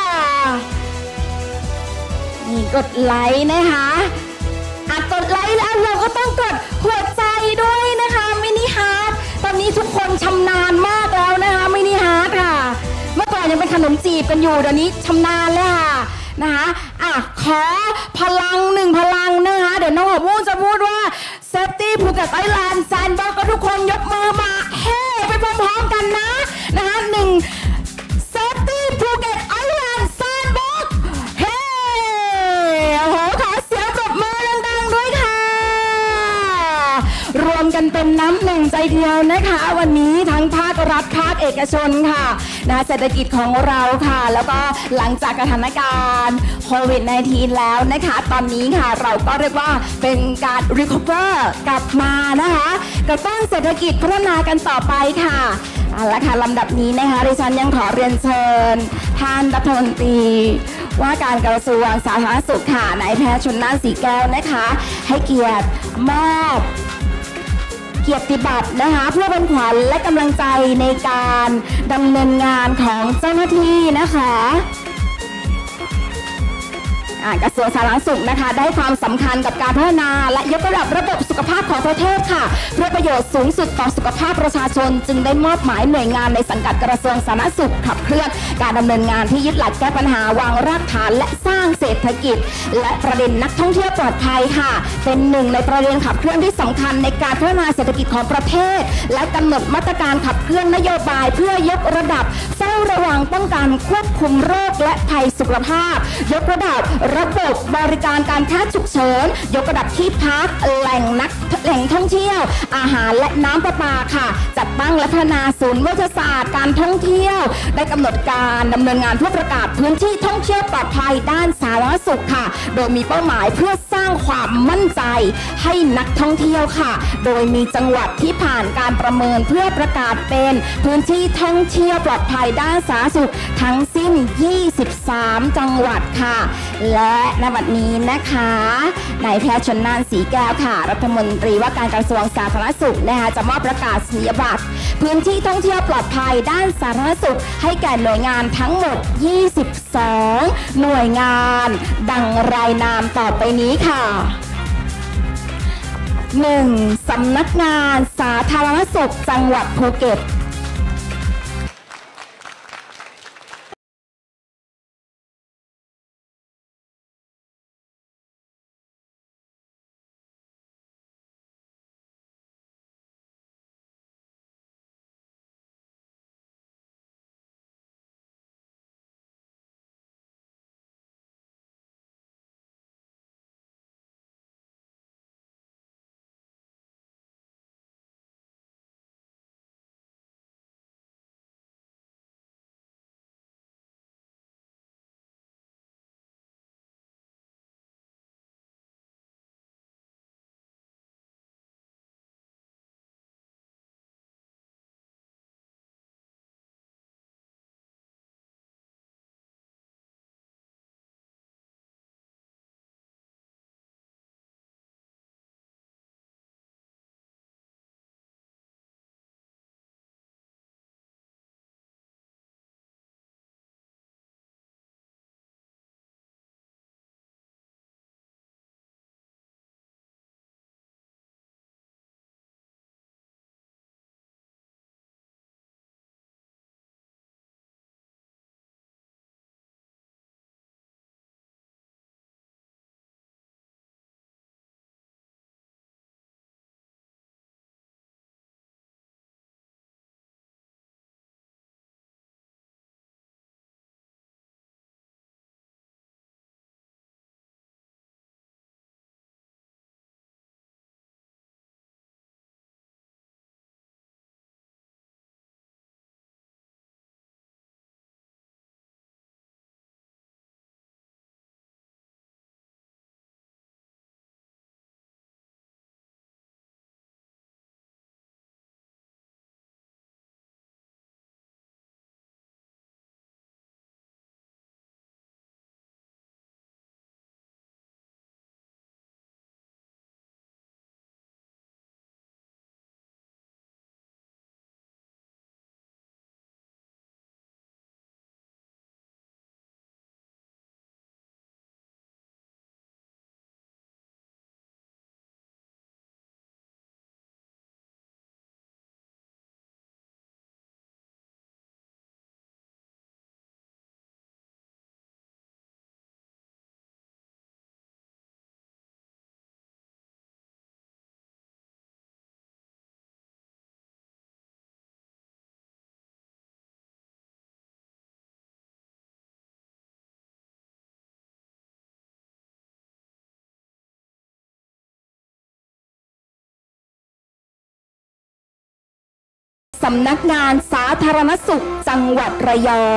Speaker 1: นี่กดไลค์นะคะอ่ะกดไลค์แล้วเราก็ต้องกดหัวใจด้วยนะคะมินิฮาร์ทตอนนี้ทุกคนชำนาญมากแล้วนะคะมินิฮาร์ทค่ะเมื่อก่อนยังเป็นขนมจีบกันอยู่เดี๋ยวนี้ชำนาญแล้วค่ะนะคะอ่ะขอพลังหนึ่งพลังนะคะเดี๋ยวน้องหัวมูจะพูดว่าเซฟตี้ภูเก็ตไอแลนด์แซนด์บ็อกซ์ก็ทุกคนยกมือมาเฮ้ไปพร้อมๆกันนะนะคะหนึ่งเซฟตี้ภูเก็ตไอแลนด์แซนด์บ็อกซ์เฮ้โอ้โหขอเสียงปรบมือดังๆด้วยค่ะรวมกันเป็นน้ำหนึ่งใจเดียวนะคะวันนี้ทั้งภาครัฐภาคเอกชนค่ะนะเศรษฐกิจของเราค่ะแล้วก็หลังจากสถานการณ์โควิด สิบเก้า แล้วนะคะตอนนี้ค่ะเราก็เรียกว่าเป็นการ recover กลับมานะคะกระตุ้นเศรษฐกิจพัฒนากันต่อไปค่ะเอาละค่ะลำดับนี้นะคะดิฉันยังขอเรียนเชิญท่านรัฐมนตรีว่าการกระทรวงสาธารณสุขค่ะนายแพทย์ชลน่านสีแก้วนะคะให้เกียรติมอบเกียรติบัตรนะคะเพื่อเป็นขวัญและกำลังใจในการดำเนินงานของเจ้าหน้าที่นะคะกระทรวงสาธารณสุขนะคะได้ความสำคัญกับการพัฒนาและยกระดับระบบสุขภาพของประเทศค่ะเพื่อประโยชน์สูงสุดต่อสุขภาพประชาชนจึงได้มอบหมายหน่วยงานในสังกัดกระทรวงสาธารณสุขขับเคลื่อนการดำเนินงานที่ยึดหลักแก้ปัญหาวางรากฐานและสร้างเศรษฐกิจและประเด็นนักท่องเที่ยวปลอดภัยค่ะเป็นหนึ่งในประเด็นขับเคลื่อนที่สำคัญในการพัฒนาเศรษฐกิจของประเทศและกำหนดมาตรการขับเคลื่อนนโยบายเพื่อยกระดับเฝ้าระวังป้องกันควบคุมโรคและภัยสุขภาพยกระดับระบบบริการการแพทย์ฉุกเฉินยกระดับที่พักแหล่งนักแหล่งท่องเที่ยวอาหารและน้ำประปาค่ะจัดตั้งและพัฒนาศูนย์วิทยาศาสตร์การท่องเที่ยวได้กำหนดการดำเนินงานเพื่อประกาศพื้นที่ท่องเที่ยวปลอดภัยด้านสาธารณสุขค่ะโดยมีเป้าหมายเพื่อสร้างความมั่นใจให้นักท่องเที่ยวค่ะโดยมีจังหวัดที่ผ่านการประเมินเพื่อประกาศเป็นพื้นที่ท่องเที่ยวปลอดภัยด้านสาธารณสุขทั้งสิ้นยี่สิบสามจังหวัดค่ะและในวันนี้นะคะนายแพทย์ชลน่านสีแก้วค่ะรัฐมนตรีว่าการกระทรวงสาธารณสุขนะคะจะมอบประกาศนียบัตรพื้นที่ท่องเที่ยวปลอดภัยด้านสาธารณสุขให้แก่หน่วยงานทั้งหมดยี่สิบสองหน่วยงานดังรายนามต่อไปนี้ค่ะหนึ่งสำนักงานสาธารณสุขจังหวัดภูเก็ตำนักงานสาธารณสุขจังหวัดระยอง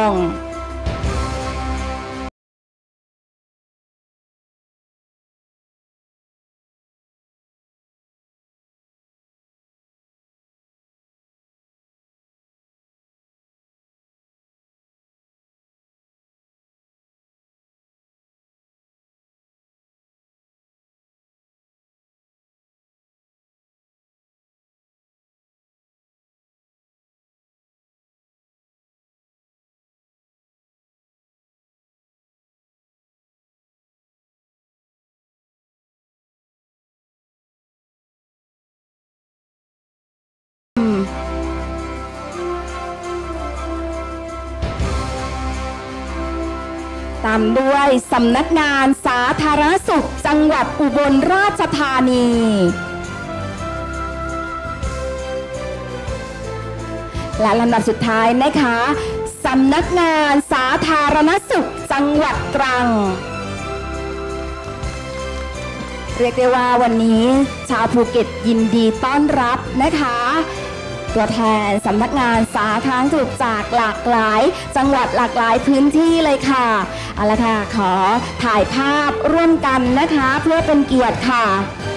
Speaker 1: ตามด้วยสำนักงานสาธารณสุขจังหวัดอุบลราชธานี และลำดับสุดท้ายนะคะสำนักงานสาธารณสุขจังหวัดตรัง เรียกได้ว่าวันนี้ชาวภูเก็ตยินดีต้อนรับนะคะตัวแทนสำนักงานสาธารณสุขจากหลากหลายจังหวัดหลากหลายพื้นที่เลยค่ะเอาละค่ะขอถ่ายภาพร่วมกันนะคะเพื่อเป็นเกียรติค่ะ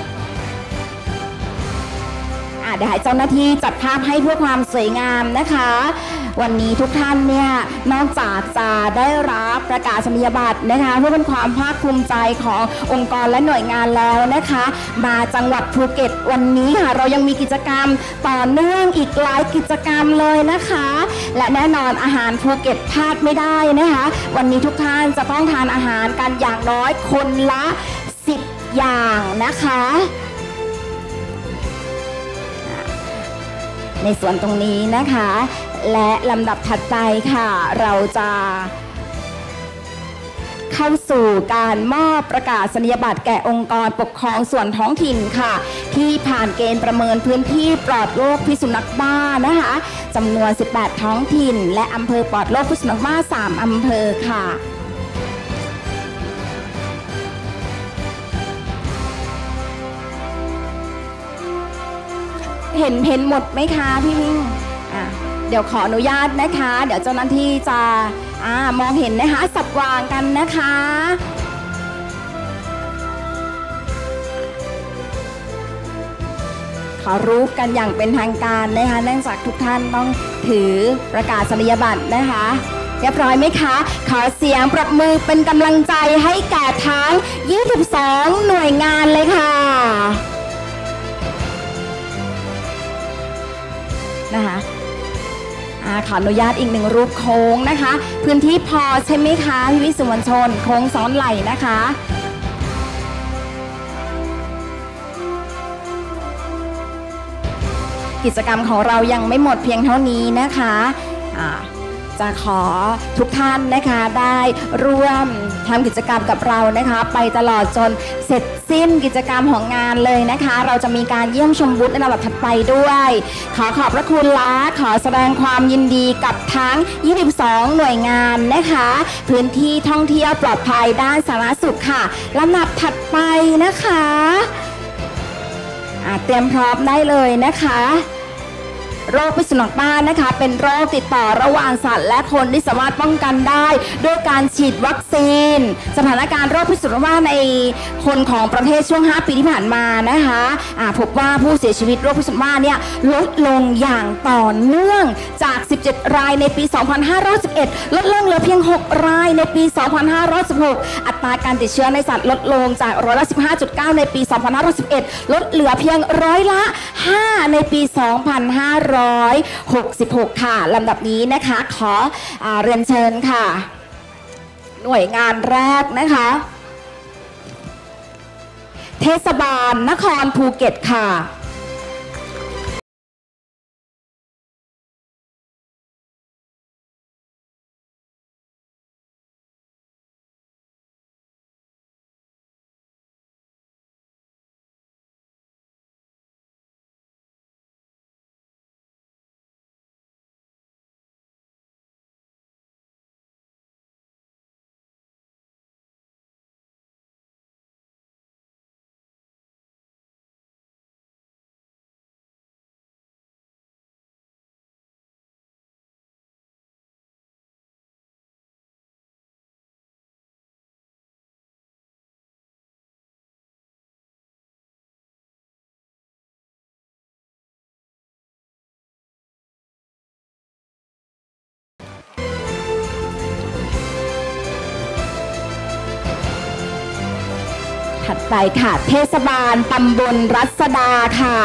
Speaker 1: เดี๋ยวให้เจ้าหน้าที่จัดภาพให้เพื่อความสวยงามนะคะวันนี้ทุกท่านเนี่ยนอกจากจะได้รับประกาศนียบัตรนะคะเพื่อเป็นความภาคภูมิใจขององค์กรและหน่วยงานแล้วนะคะมาจังหวัดภูเก็ตวันนี้ค่ะเรายังมีกิจกรรมต่อเนื่องอีกหลายกิจกรรมเลยนะคะและแน่นอนอาหารภูเก็ตพลาดไม่ได้นะคะวันนี้ทุกท่านจะต้องทานอาหารกันอย่างน้อยคนละสิบอย่างนะคะในส่วนตรงนี้นะคะและลำดับถัดไปค่ะเราจะเข้าสู่การมอบประกาศนียบัตรแก่องค์กรปกครองส่วนท้องถิ่นค่ะที่ผ่านเกณฑ์ประเมินพื้นที่ปลอดโรคพิษสุนัขบ้านะคะจำนวนสิบแปดท้องถิ่นและอำเภอปลอดโรคพิษสุนัขบ้าสามอำเภอค่ะเห็นเห็นหมดไหมคะพี่มิ่งอ่ะเดี๋ยวขออนุญาตนะคะเดี๋ยวเจ้าหน้าที่จะอ่ามองเห็นนะคะสับวางกันนะคะขอรูปกันอย่างเป็นทางการนะคะเนื่องจากทุกท่านต้องถือประกาศนียบัตรนะคะเรียบร้อยไหมคะขอเสียงปรบมือเป็นกำลังใจให้แก่ทั้งยี่สิบสองหน่วยงานเลยค่ะนะคะขออนุญาตอีกหนึ่งรูปโค้งนะคะพื้นที่พอใช่ไหมคะพี่วิสุวรรณชนโค้งซ้อนไหล่นะคะกิจกรรมของเรายังไม่หมดเพียงเท่านี้นะคะะจะขอทุกท่านนะคะได้ร่วมทำกิจกรรมกับเรานะคะไปตลอดจนเสร็จสิ้นกิจกรรมของงานเลยนะคะเราจะมีการเยี่ยมชมบูธในลำดับถัดไปด้วยขอขอบพระคุณและขอแสดงความยินดีกับทั้งยี่สิบสองหน่วยงานนะคะพื้นที่ท่องเที่ยวปลอดภัยด้านสาธารณสุขค่ะลำดับถัดไปนะคะเตรียมพร้อมได้เลยนะคะโรคพิษสุนัขบ้านะคะเป็นโรคติดต่อระหว่างสัตว์และคนที่สามารถป้องกันได้ด้วยการฉีดวัคซีนสถานการณ์โรคพิษสุนัขบ้าในคนของประเทศช่วงห้าปีที่ผ่านมานะคะพบว่าผู้เสียชีวิตโรคพิษสุนัขบ้าเนี่ยลดลงอย่างต่อเนื่องจากสิบเจ็ดรายในปีสองพันห้าร้อยสิบเอ็ดลดลงเหลือเพียงหกรายในปีสองพันห้าร้อยสิบหกอัตราการติดเชื้อในสัตว์ลดลงจากร้อยละ สิบห้าจุดเก้า ในปีสองพันห้าร้อยสิบเอ็ดลดเหลือเพียงร้อยละห้าในปีสองพันห้าร้อยหกสิบหกค่ะลำดับนี้นะคะขออ่าเรียนเชิญค่ะหน่วยงานแรกนะคะเทศบาลนครภูเก็ตค่ะถัดไปค่ะเทศบาลตำบลรัศดาค่ะ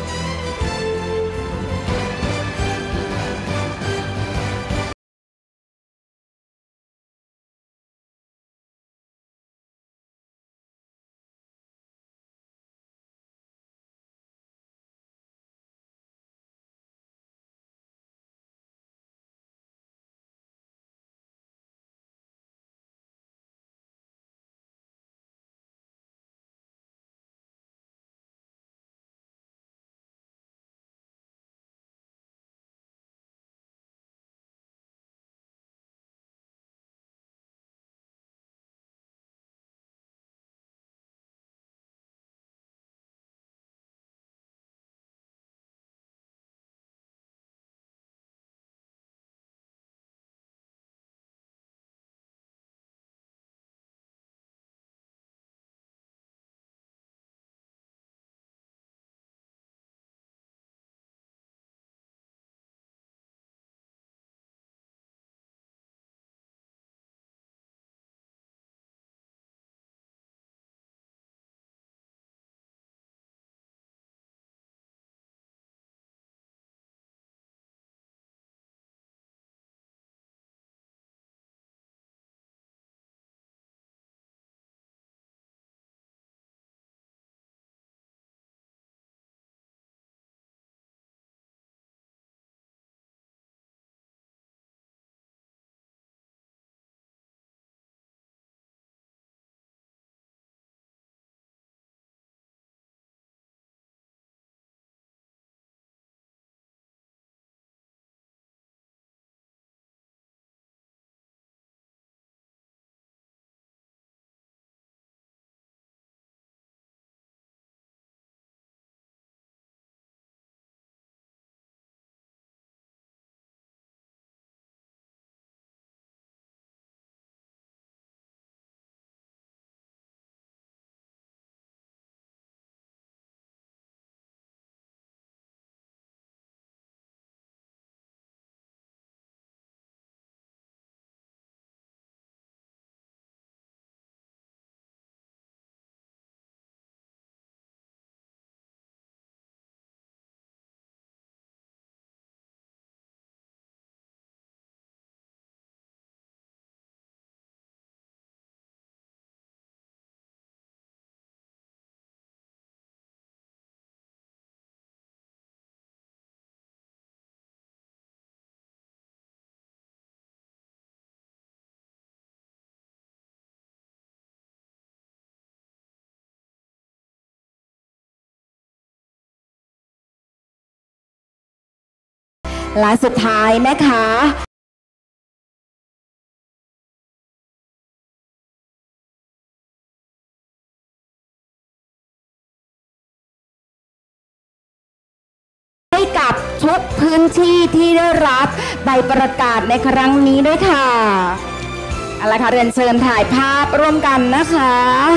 Speaker 1: และสุดท้ายนะคะให้กับทุกพื้นที่ที่ได้รับใบประกาศในครั้งนี้ด้วยค่ะเอาล่ะค่ะเรียนเชิญถ่ายภาพร่วมกันนะคะ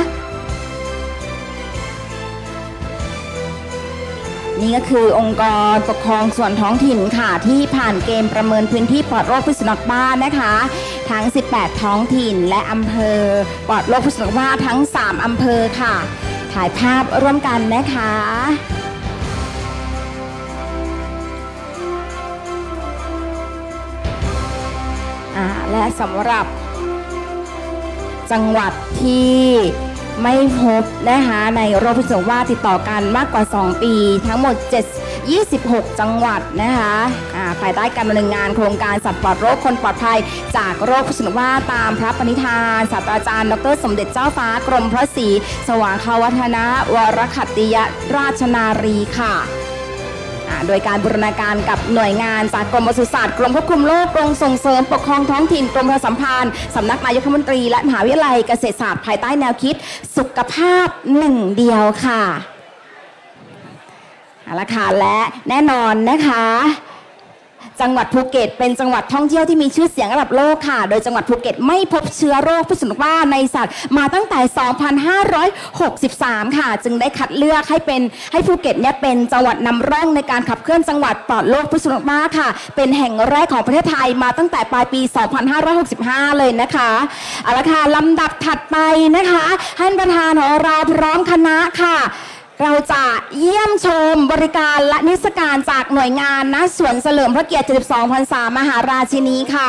Speaker 1: นี่ก็คือองค์กรปกครองส่วนท้องถิ่นค่ะที่ผ่านเกณฑ์ประเมินพื้นที่ปลอดโรคพิษสุนัขบ้านะคะทั้งสิบแปดท้องถิ่นและอำเภอปลอดโรคพิษสุนัขบ้าทั้งสามอำเภอค่ะถ่ายภาพร่วมกันนะคะอ่าและสำหรับจังหวัดที่ไม่พบนะคะในโรคพิษสุนัขบ้าติดต่อกันมากกว่าสองปีทั้งหมดยี่สิบหกจังหวัดนะคะภายใต้การดำเนินงานโครงการสัตว์ปลอดโรคคนปลอดภัยจากโรคพิษสุนัขบ้าตามพระปณิธานศาสตราจารย์ดรสมเด็จเจ้าฟ้ากรมพระศรีสว่างควัฒนวรคัตติยราชนารีค่ะโดยการบูรณาการกับหน่วยงานจากกรมปศุสัตว์กรมควบคุมโรคกรมส่งเสริมปกครองท้องถิ่นกรมประชาสัมพันธ์สำนักนายกรัฐมนตรีและมหาวิทยาลัยเกษตรศาสตร์ภายใต้แนวคิดสุขภาพหนึ่งเดียวค่ะเอาละค่ะและแน่นอนนะคะจังหวัดภูเก็ตเป็นจังหวัดท่องเที่ยวที่มีชื่อเสียงระดับโลกค่ะโดยจังหวัดภูเก็ตไม่พบเชื้อโรคพิษสุนัขบ้าในสัตว์มาตั้งแต่ สองพันห้าร้อยหกสิบสาม ค่ะจึงได้คัดเลือกให้เป็นให้ภูเก็ตเนี่ยเป็นจังหวัดนำร่องในการขับเคลื่อนจังหวัดปลอดโรคพิษสุนัขบ้าค่ะเป็นแห่งแรกของประเทศไทยมาตั้งแต่ปลายปี สองพันห้าร้อยหกสิบห้า เลยนะคะเอาละค่ะลำดับถัดไปนะคะท่านประธานของเราพร้อมคณะค่ะเราจะเยี่ยมชมบริการและนิทรรศการจากหน่วยงานณสวนเฉลิมพระเกียรติ เจ็ดสิบสอง พรรษามหาราชินีค่ะ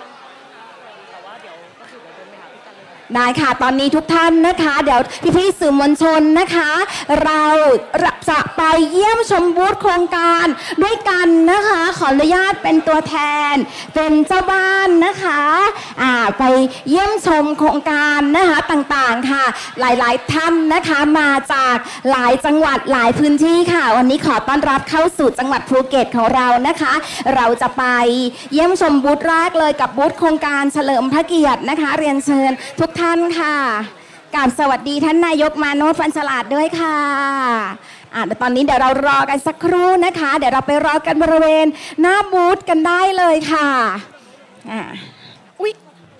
Speaker 1: ได้ค่ะตอนนี้ทุกท่านนะคะเดี๋ยวพี่ๆสื่อมวลชนนะคะเราจะไปเยี่ยมชมบูธโครงการด้วยกันนะคะขออนุญาตเป็นตัวแทนเป็นเจ้าบ้านนะคะอ่าไปเยี่ยมชมโครงการนะคะต่างๆค่ะหลายๆท่านนะคะมาจากหลายจังหวัดหลายพื้นที่ค่ะวันนี้ขอต้อนรับเข้าสู่จังหวัดภูเก็ตของเรานะคะเราจะไปเยี่ยมชมบูธแรกเลยกับบูธโครงการเฉลิมพระเกียรตินะคะเรียนเชิญทุกท่านค่ะกราบสวัสดีท่านนายกมาโนชฟันฉลาดด้วยค่ะอ่ะตอนนี้เดี๋ยวเรารอกันสักครู่นะคะเดี๋ยวเราไปรอกันบริเวณหน้าบูธกันได้เลยค่ะอ่ะอุ๊ย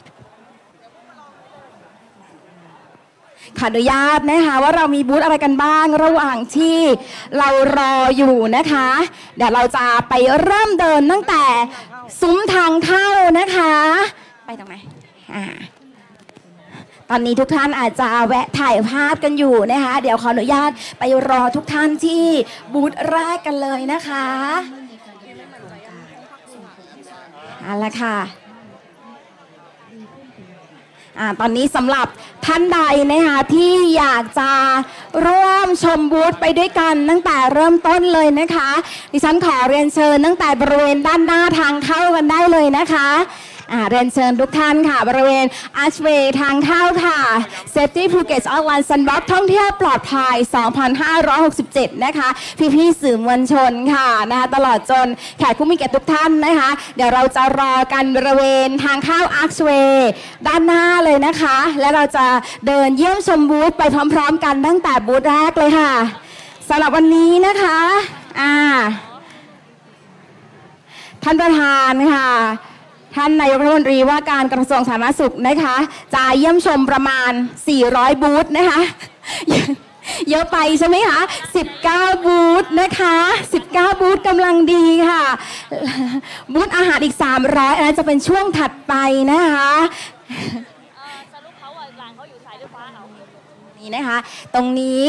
Speaker 1: ขออนุญาตนะคะว่าเรามีบูธอะไรกันบ้างระหว่างที่เรารออยู่นะคะเดี๋ยวเราจะไปเริ่มเดินตั้งแต่ซุ้มทางเข้านะคะไปตรงไหนอ่าตอนนี้ทุกท่านอาจจะแวะถ่ายภาพกันอยู่นะคะเดี๋ยวขออนุญาตไปรอทุกท่านที่บูธแรกกันเลยนะคะเอาละค่ะอ่าตอนนี้สำหรับท่านใดนะคะที่อยากจะร่วมชมบูธไปด้วยกันตั้งแต่เริ่มต้นเลยนะคะดิฉันขอเรียนเชิญตั้งแต่บริเวณด้านหน้าทางเข้ากันได้เลยนะคะอ่าเรียนเชิญทุกท่านค่ะบริเวณอาร์ชเวย์ทางเข้าค่ะ Safety Phuket Island Sandbox ท่องเที่ยวปลอดภัย สองพันห้าร้อยหกสิบเจ็ด นะคะพี่ๆสื่อมวลชนค่ะนะคะตลอดจนแขกผู้มีเกียรติทุกท่านนะคะเดี๋ยวเราจะรอกันบริเวณทางเข้าอาร์ชเวย์ด้านหน้าเลยนะคะและเราจะเดินเยี่ยมชมบูธไปพร้อมๆกันตั้งแต่บูธแรกเลยค่ะสำหรับวันนี้นะคะอ่าท่านประธานค่ะท่านนายกรัฐมนตรีว่าการกระทรวงสาธารณสุขนะคะจะเยี่ยมชมประมาณสี่ร้อยบูธนะคะเยอะไปใช่ไหมคะสิบเก้าบูธนะคะสิบเก้าบูธกำลังดีค่ะบูธอาหารอีกสามร้อยอันนั้นจะเป็นช่วงถัดไปนะคะสรุปเขาหลังเขาอยู่สายไฟฟ้าเอานี่นะคะตรงนี้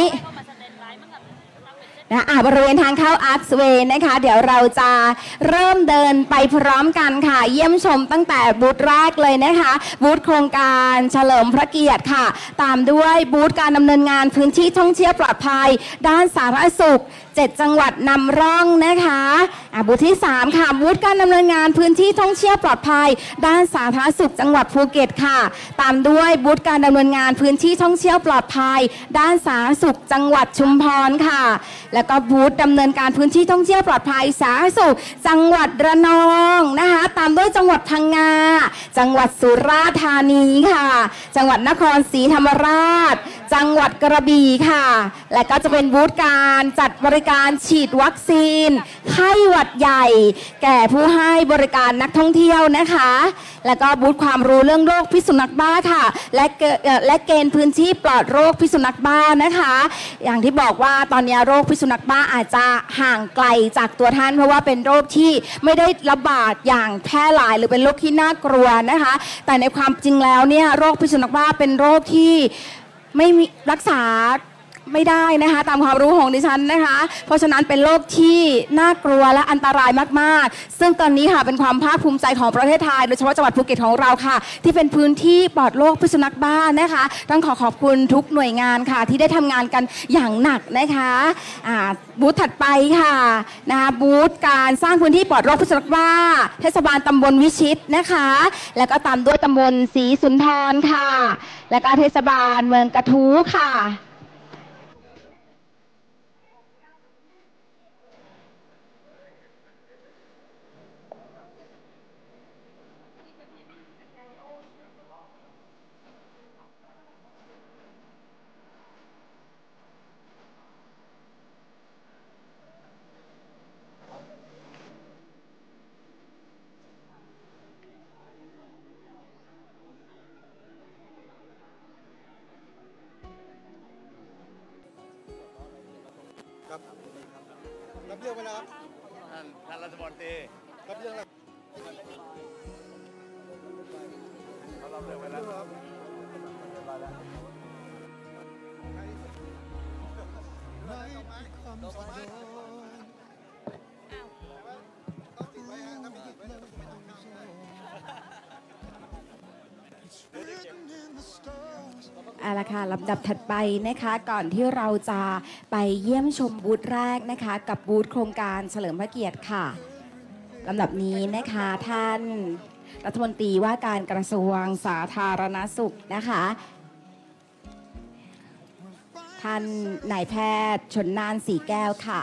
Speaker 1: นะอ่าบริเวณทางเข้าอาร์ชเวย์นะคะเดี๋ยวเราจะเริ่มเดินไปพร้อมกันค่ะเยี่ยมชมตั้งแต่บูธแรกเลยนะคะบูธโครงการเฉลิมพระเกียรติค่ะตามด้วยบูธการดำเนินงานพื้นที่ท่องเที่ยวปลอดภัยด้านสาธารณสุขเจ็ดจังหวัดนำร่องนะคะอ่าบูธที่สามค่ะบูธการดำเนินงานพื้นที่ท่องเที่ยวปลอดภัยด้านสาธารณสุขจังหวัดภูเก็ตค่ะตามด้วยบูธการดำเนินงานพื้นที่ท่องเที่ยวปลอดภัยด้านสาธารณสุขจังหวัดชุมพรค่ะแล้วก็บูธดำเนินการพื้นที่ท่องเที่ยวปลอดภัยสาธารณสุขจังหวัดระนองนะคะตามด้วยจังหวัดพังงาจังหวัดสุราษฎร์ธานีค่ะจังหวัดนครศรีธรรมราชจังหวัดกระบี่ค่ะและก็จะเป็นบูธการจัดบริการฉีดวัคซีนไข้หวัดใหญ่แก่ผู้ให้บริการนักท่องเที่ยวนะคะแล้วก็บูธความรู้เรื่องโรคพิษสุนัขบ้าค่ะและและเกณฑ์พื้นที่ปลอดโรคพิษสุนัขบ้านะคะอย่างที่บอกว่าตอนนี้โรคพิษสุนัขบ้าอาจจะห่างไกลจากตัวท่านเพราะว่าเป็นโรคที่ไม่ได้ระบาดอย่างแพร่หลายหรือเป็นโรคที่น่ากลัวนะคะแต่ในความจริงแล้วเนี่ยโรคพิษสุนัขบ้าเป็นโรคที่ไม่มีรักษาไม่ได้นะคะตามความรู้ของดิฉันนะคะเพราะฉะนั้นเป็นโรคที่น่ากลัวและอันตรายมากๆซึ่งตอนนี้ค่ะเป็นความภาคภูมิใจของประเทศไทยโดยเฉพาะจังหวัดภูเก็ตของเราค่ะที่เป็นพื้นที่ปลอดโรคพิษสุนัขบ้านะคะต้องขอขอบคุณทุกหน่วยงานค่ะที่ได้ทำงานกันอย่างหนักนะคะอ่าบูธถัดไปค่ะนะคะบูธการสร้างพื้นที่ปลอดโรคพิษสุนัขบ้าเทศบาลตำบลวิชิตนะคะแล้วก็ตามด้วยตำบลศรีสุนทรค่ะแล้วก็เทศบาลเมืองกระทู้ค่ะ
Speaker 7: ครับรับเรื่องไปแล้วครับ
Speaker 8: ท่านท่านรัฐมนตรี
Speaker 7: รับเรื่องแล้ว
Speaker 8: เขารับเรื่องไว้แล้ว
Speaker 1: เอาละค่ะลำดับถัดไปนะคะก่อนที่เราจะไปเยี่ยมชมบูธแรกนะคะกับบูธโครงการเฉลิมพระเกียรติค่ะลำดับนี้นะคะท่านรัฐมนตรีว่าการกระทรวงสาธารณสุขนะคะท่านนายแพทย์ชลน่านสีแก้วค่ะ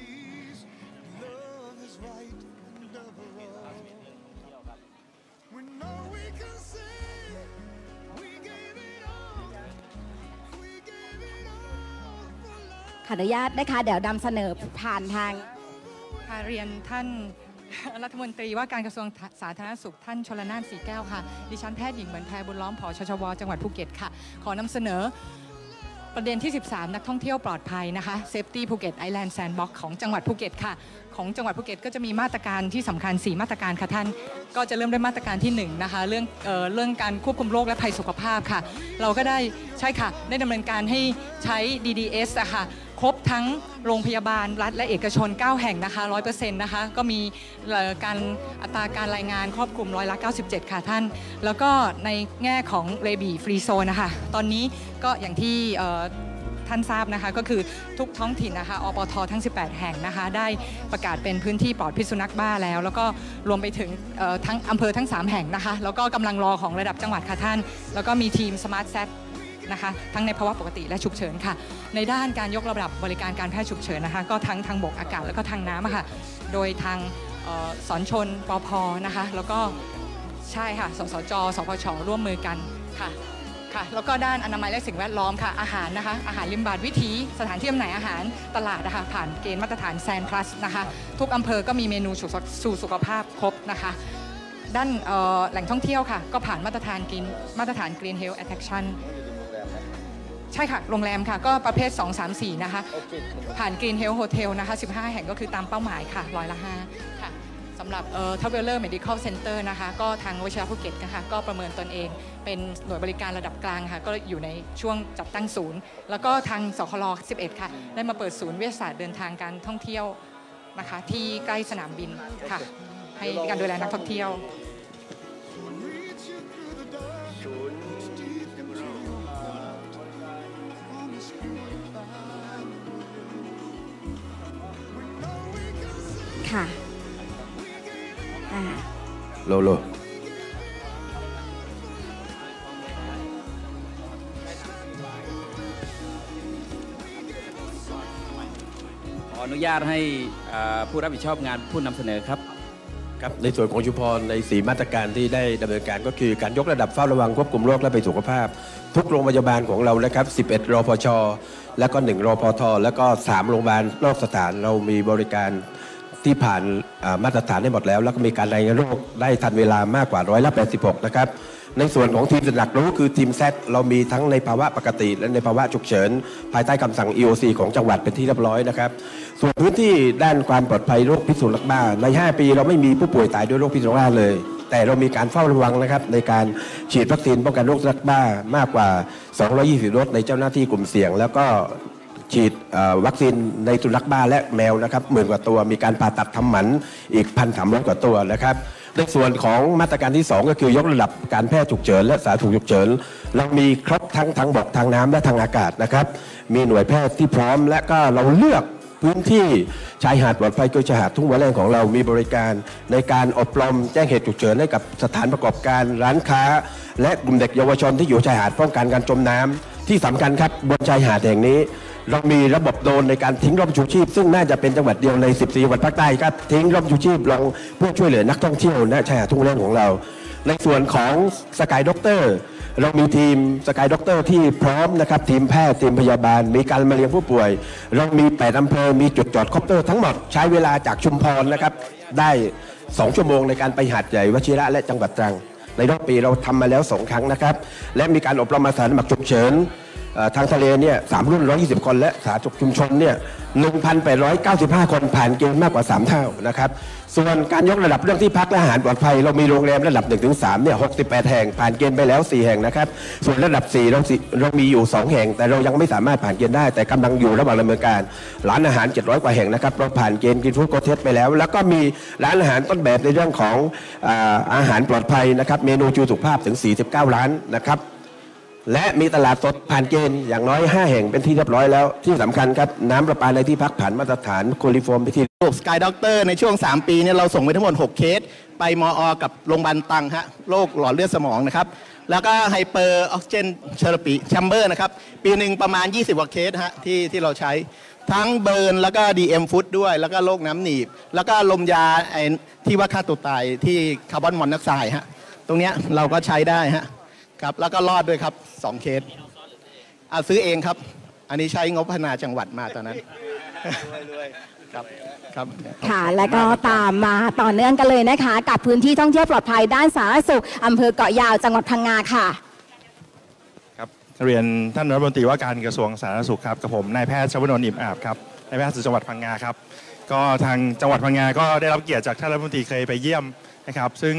Speaker 1: ขออนุญาตนะคะเดี๋ยวนำเสนอผ่านทาง
Speaker 9: ค่ะเรียนท่านรัฐมนตรีว่าการกระทรวงสาธารณสุขท่านชลน่านสีแก้วค่ะดิฉันแพทย์หญิงเหมือนแพรบุญล้อมผชชวจังหวัดภูเก็ตค่ะขอนำเสนอประเด็นที่สิบสามนักท่องเที่ยวปลอดภัยนะคะ Safety Phuket Island Sandbox ของจังหวัดภูเก็ตค่ะของจังหวัดภูเก็ตก็จะมีมาตรการที่สำคัญสี่มาตรการค่ะท่านก็จะเริ่มด้วยมาตรการที่หนึ่งนะคะเรื่องเอ่อเรื่องการควบคุมโรคและภัยสุขภาพค่ะเราก็ได้ใช่ค่ะได้ดำเนินการให้ใช้ ดี ดี เอส อะค่ะครบทั้งโรงพยาบาลรัฐและเอกชนเก้าแห่งนะคะ ร้อยเปอร์เซ็นต์ นะคะก็มีการอัตราการรายงานครอบคลุมร้อยละเก้าสิบเจ็ดค่ะท่านแล้วก็ในแง่ของเรบีฟรีโซนนะคะตอนนี้ก็อย่างที่ท่านทราบนะคะก็คือทุกท้องถิ่นนะคะอปททั้งสิบแปดแห่งนะคะได้ประกาศเป็นพื้นที่ปลอดพิษสุนัขบ้าแล้วแล้วก็รวมไปถึงทั้งอำเภอทั้งสามแห่งนะคะแล้วก็กำลังรอของระดับจังหวัดค่ะท่านแล้วก็มีทีม Smart Setนะคะทั้งในภาวะปกติและฉุกเฉินค่ะในด้านการยกระดับบริการการแพทย์ฉุกเฉินนะคะก็ทั้งทางบกอากาศแล้วก็ทางน้ำค่ะโดยทางสอนชนปพนะคะแล้วก็ใช่ค่ะสสจสพชร่วมมือกันค่ะค่ะแล้วก็ด้านอนามัยและสิ่งแวดล้อมค่ะอาหารนะคะอาหารริมบาทวิถีสถานที่จำหน่ายอาหารตลาดนะคะผ่านเกณฑ์มาตรฐานแซนพลัสนะคะทุกอำเภอก็มีเมนูสู่สุขภาพครบนะคะด้านแหล่งท่องเที่ยวค่ะก็ผ่านมาตรฐานกินมาตรฐาน Green Health Attractionใช่ค่ะโรงแรมค่ะก็ประเภทสอง สาม สี่นะคะผ่าน Green Health Hotel นะคะสิบห้าแห่งก็คือตามเป้าหมายค่ะร้อยละห้าค่ะสำหรับเอ่อ Traveler Medical Center นะคะก็ทางวชิระภูเก็ตนะคะก็ประเมินตนเองเป็นหน่วยบริการระดับกลางค่ะก็อยู่ในช่วงจัดตั้งศูนย์แล้วก็ทางสคลสิบเอ็ดค่ะได้มาเปิดศูนย์วิทยาศาสตร์เดินทางการท่องเที่ยวนะคะที่ใกล้สนามบินค่ะให้การดูแลนักท่องเที่ยว
Speaker 1: ค่ะ
Speaker 7: โลโล
Speaker 10: ขออนุญาตให้ผู้รับผิดชอบงานผู้นำเสนอครับ
Speaker 7: ครับในส่วนของชุมพรในสี่มาตรการที่ได้ดำเนินการก็คือการยกระดับเฝ้าระวังควบคุมโรคและภัยสุขภาพทุกโรงพยาบาลของเรานะครับสิบเอ็ดรพชแล้วก็หนึ่งรพทแล้วก็สามโรงพยาบาลนอกสถานเรามีบริการที่ผ่านมาตรฐานได้หมดแล้วแล้วก็มีการรายงานโรคได้ทันเวลามากกว่าร้อยละแปดสิบหกนะครับในส่วนของทีมตระหนักรู้คือทีมแซดเรามีทั้งในภาวะปกติและในภาวะฉุกเฉินภายใต้คำสั่ง อี โอ ซี ของจังหวัดเป็นที่เรียบร้อยนะครับส่วนพื้นที่ด้านความปลอดภัยโรคพิษสุนัขบ้าในห้าปีเราไม่มีผู้ป่วยตายด้วยโรคพิษสุนัขบ้าเลยแต่เรามีการเฝ้าระวังนะครับในการฉีดวัคซีนป้องกันโรคพิษสุนัขบ้ามากกว่าสองร้อยยี่สิบโดสในเจ้าหน้าที่กลุ่มเสี่ยงแล้วก็ฉีดวัคซีนในสุนัขบ้าและแมวนะครับหมื่นกว่าตัวมีการผ่าตัดทำหมันอีก หนึ่งพันสามร้อย กว่าตัวนะครับในส่วนของมาตรการที่สองก็คือยกระดับการแพทย์ฉุกเฉินและสาธารณสุขฉุกเฉินเรามีครบทั้งทางบกทางน้ำและทางอากาศนะครับมีหน่วยแพทย์ที่พร้อมและก็เราเลือกพื้นที่ชายหาดปลอดภัยคือชายหาดทุ่งหัวแรงของเรามีบริการในการอบรมแจ้งเหตุฉุกเฉินให้กับสถานประกอบการร้านค้าและกลุ่มเด็กเยาวชนที่อยู่ชายหาดป้องกันการจมน้ำที่สำคัญครับบนชายหาดแห่งนี้เรามีระบบโดรนในการทิ้งร่มชูชีพซึ่งน่าจะเป็นจังหวัดเดียวในสิบสี่จังหวัดภาคใต้ครับทิ้งร่มชูชีพลงเพื่อช่วยเหลือนักท่องเที่ยวณชายหาดทุ่งแรงของเราในส่วนของสกายด็อกเตอร์เรามีทีมสกายด็อกเตอร์ที่พร้อมนะครับทีมแพทย์ทีมพยาบาลมีการมาเลี้ยงผู้ป่วยเรามีแปดอำเภอมีจุดจอดคอปเตอร์ทั้งหมดใช้เวลาจากชุมพรนะครับได้สองชั่วโมงในการไปหาดใหญ่วชิระและจังหวัดตรังในรอบปีเราทำมาแล้วสองครั้งนะครับและมีการอบรมอาสาสมัครฉุกเฉินทางทะเลเนี่ยสามรุ่นหนึ่งร้อยยี่สิบคนและสาธารณสุขชุมชนเนี่ยหนึ่งพันแปดร้อยเก้าสิบห้าคนผ่านเกณฑ์มากกว่าสามเท่านะครับส่วนการยกระดับเรื่องที่พักและอาหารปลอดภัยเรามีโรงแรมระดับ หนึ่งถึงสาม เนี่ยหกสิบแปดแห่งผ่านเกณฑ์ไปแล้วสี่แห่งนะครับส่วนระดับสี่เราเรามีอยู่สองแห่งแต่เรายังไม่สามารถผ่านเกณฑ์ได้แต่กำลังอยู่ระหว่างดำเนินการร้านอาหารเจ็ดร้อยกว่าแห่งนะครับเราผ่านเกณฑ์กินฟู้ดโคเทสไปแล้วแล้วก็มีร้านอาหารต้นแบบในเรื่องของอาหารปลอดภัยนะครับเมนูชูสุขภาพถึงสี่สิบเก้าร้านนะครับและมีตลาดสดผ่านเกณฑ์อย่างน้อยห้าแห่งเป็นที่เรียบร้อยแล้วที่สำคัญครับน้ำประปาในที่พักผ่านมาตรฐานโคลิฟอร์มไปที่
Speaker 11: ระบบสกายด็อกเตอร์ในช่วงสามปีเนี่ยเราส่งไปทั้งหมดหกเคสไปมอ กับโรงพยาบาลตังฮะโรคหลอดเลือดสมองนะครับแล้วก็ไฮเปอร์ออกซิเจนเทอราปีแชมเบอร์นะครับปีหนึ่งประมาณยี่สิบกว่าเคสฮะที่ที่เราใช้ทั้งเบิร์นแล้วก็ ดี เอ็ม ฟุตด้วยแล้วก็โรคน้ำหนีบแล้วก็ลมยาไอ้ที่ว่าฆ่าตัวตายที่คาร์บอนมอนอกไซด์ฮะตรงเนี้ยเราก็ใช้ได้ฮะครับแล้วก็รอดด้วยครับสองเคสเอาซื้อเองครับอันนี้ใช้งบพัฒนาจังหวัดมาตอนนั้นครับครับ
Speaker 1: ค่ะและก็ตามมาต่อเนื่องกันเลยนะคะกับพื้นที่ท่องเที่ยวปลอดภัยด้านสาธารณสุขอำเภอเกาะยาวจังหวัดพังงาค่ะ
Speaker 12: ครับเรียนท่านรัฐมนตรีว่าการกระทรวงสาธารณสุขครับกับผมนายแพทย์ชวนนท์อิ่มอาบครับนายแพทย์จังหวัดพังงาครับก็ทางจังหวัดพังงาก็ได้รับเกียรติจากท่านรัฐมนตรีเคยไปเยี่ยมนะครับซึ่ง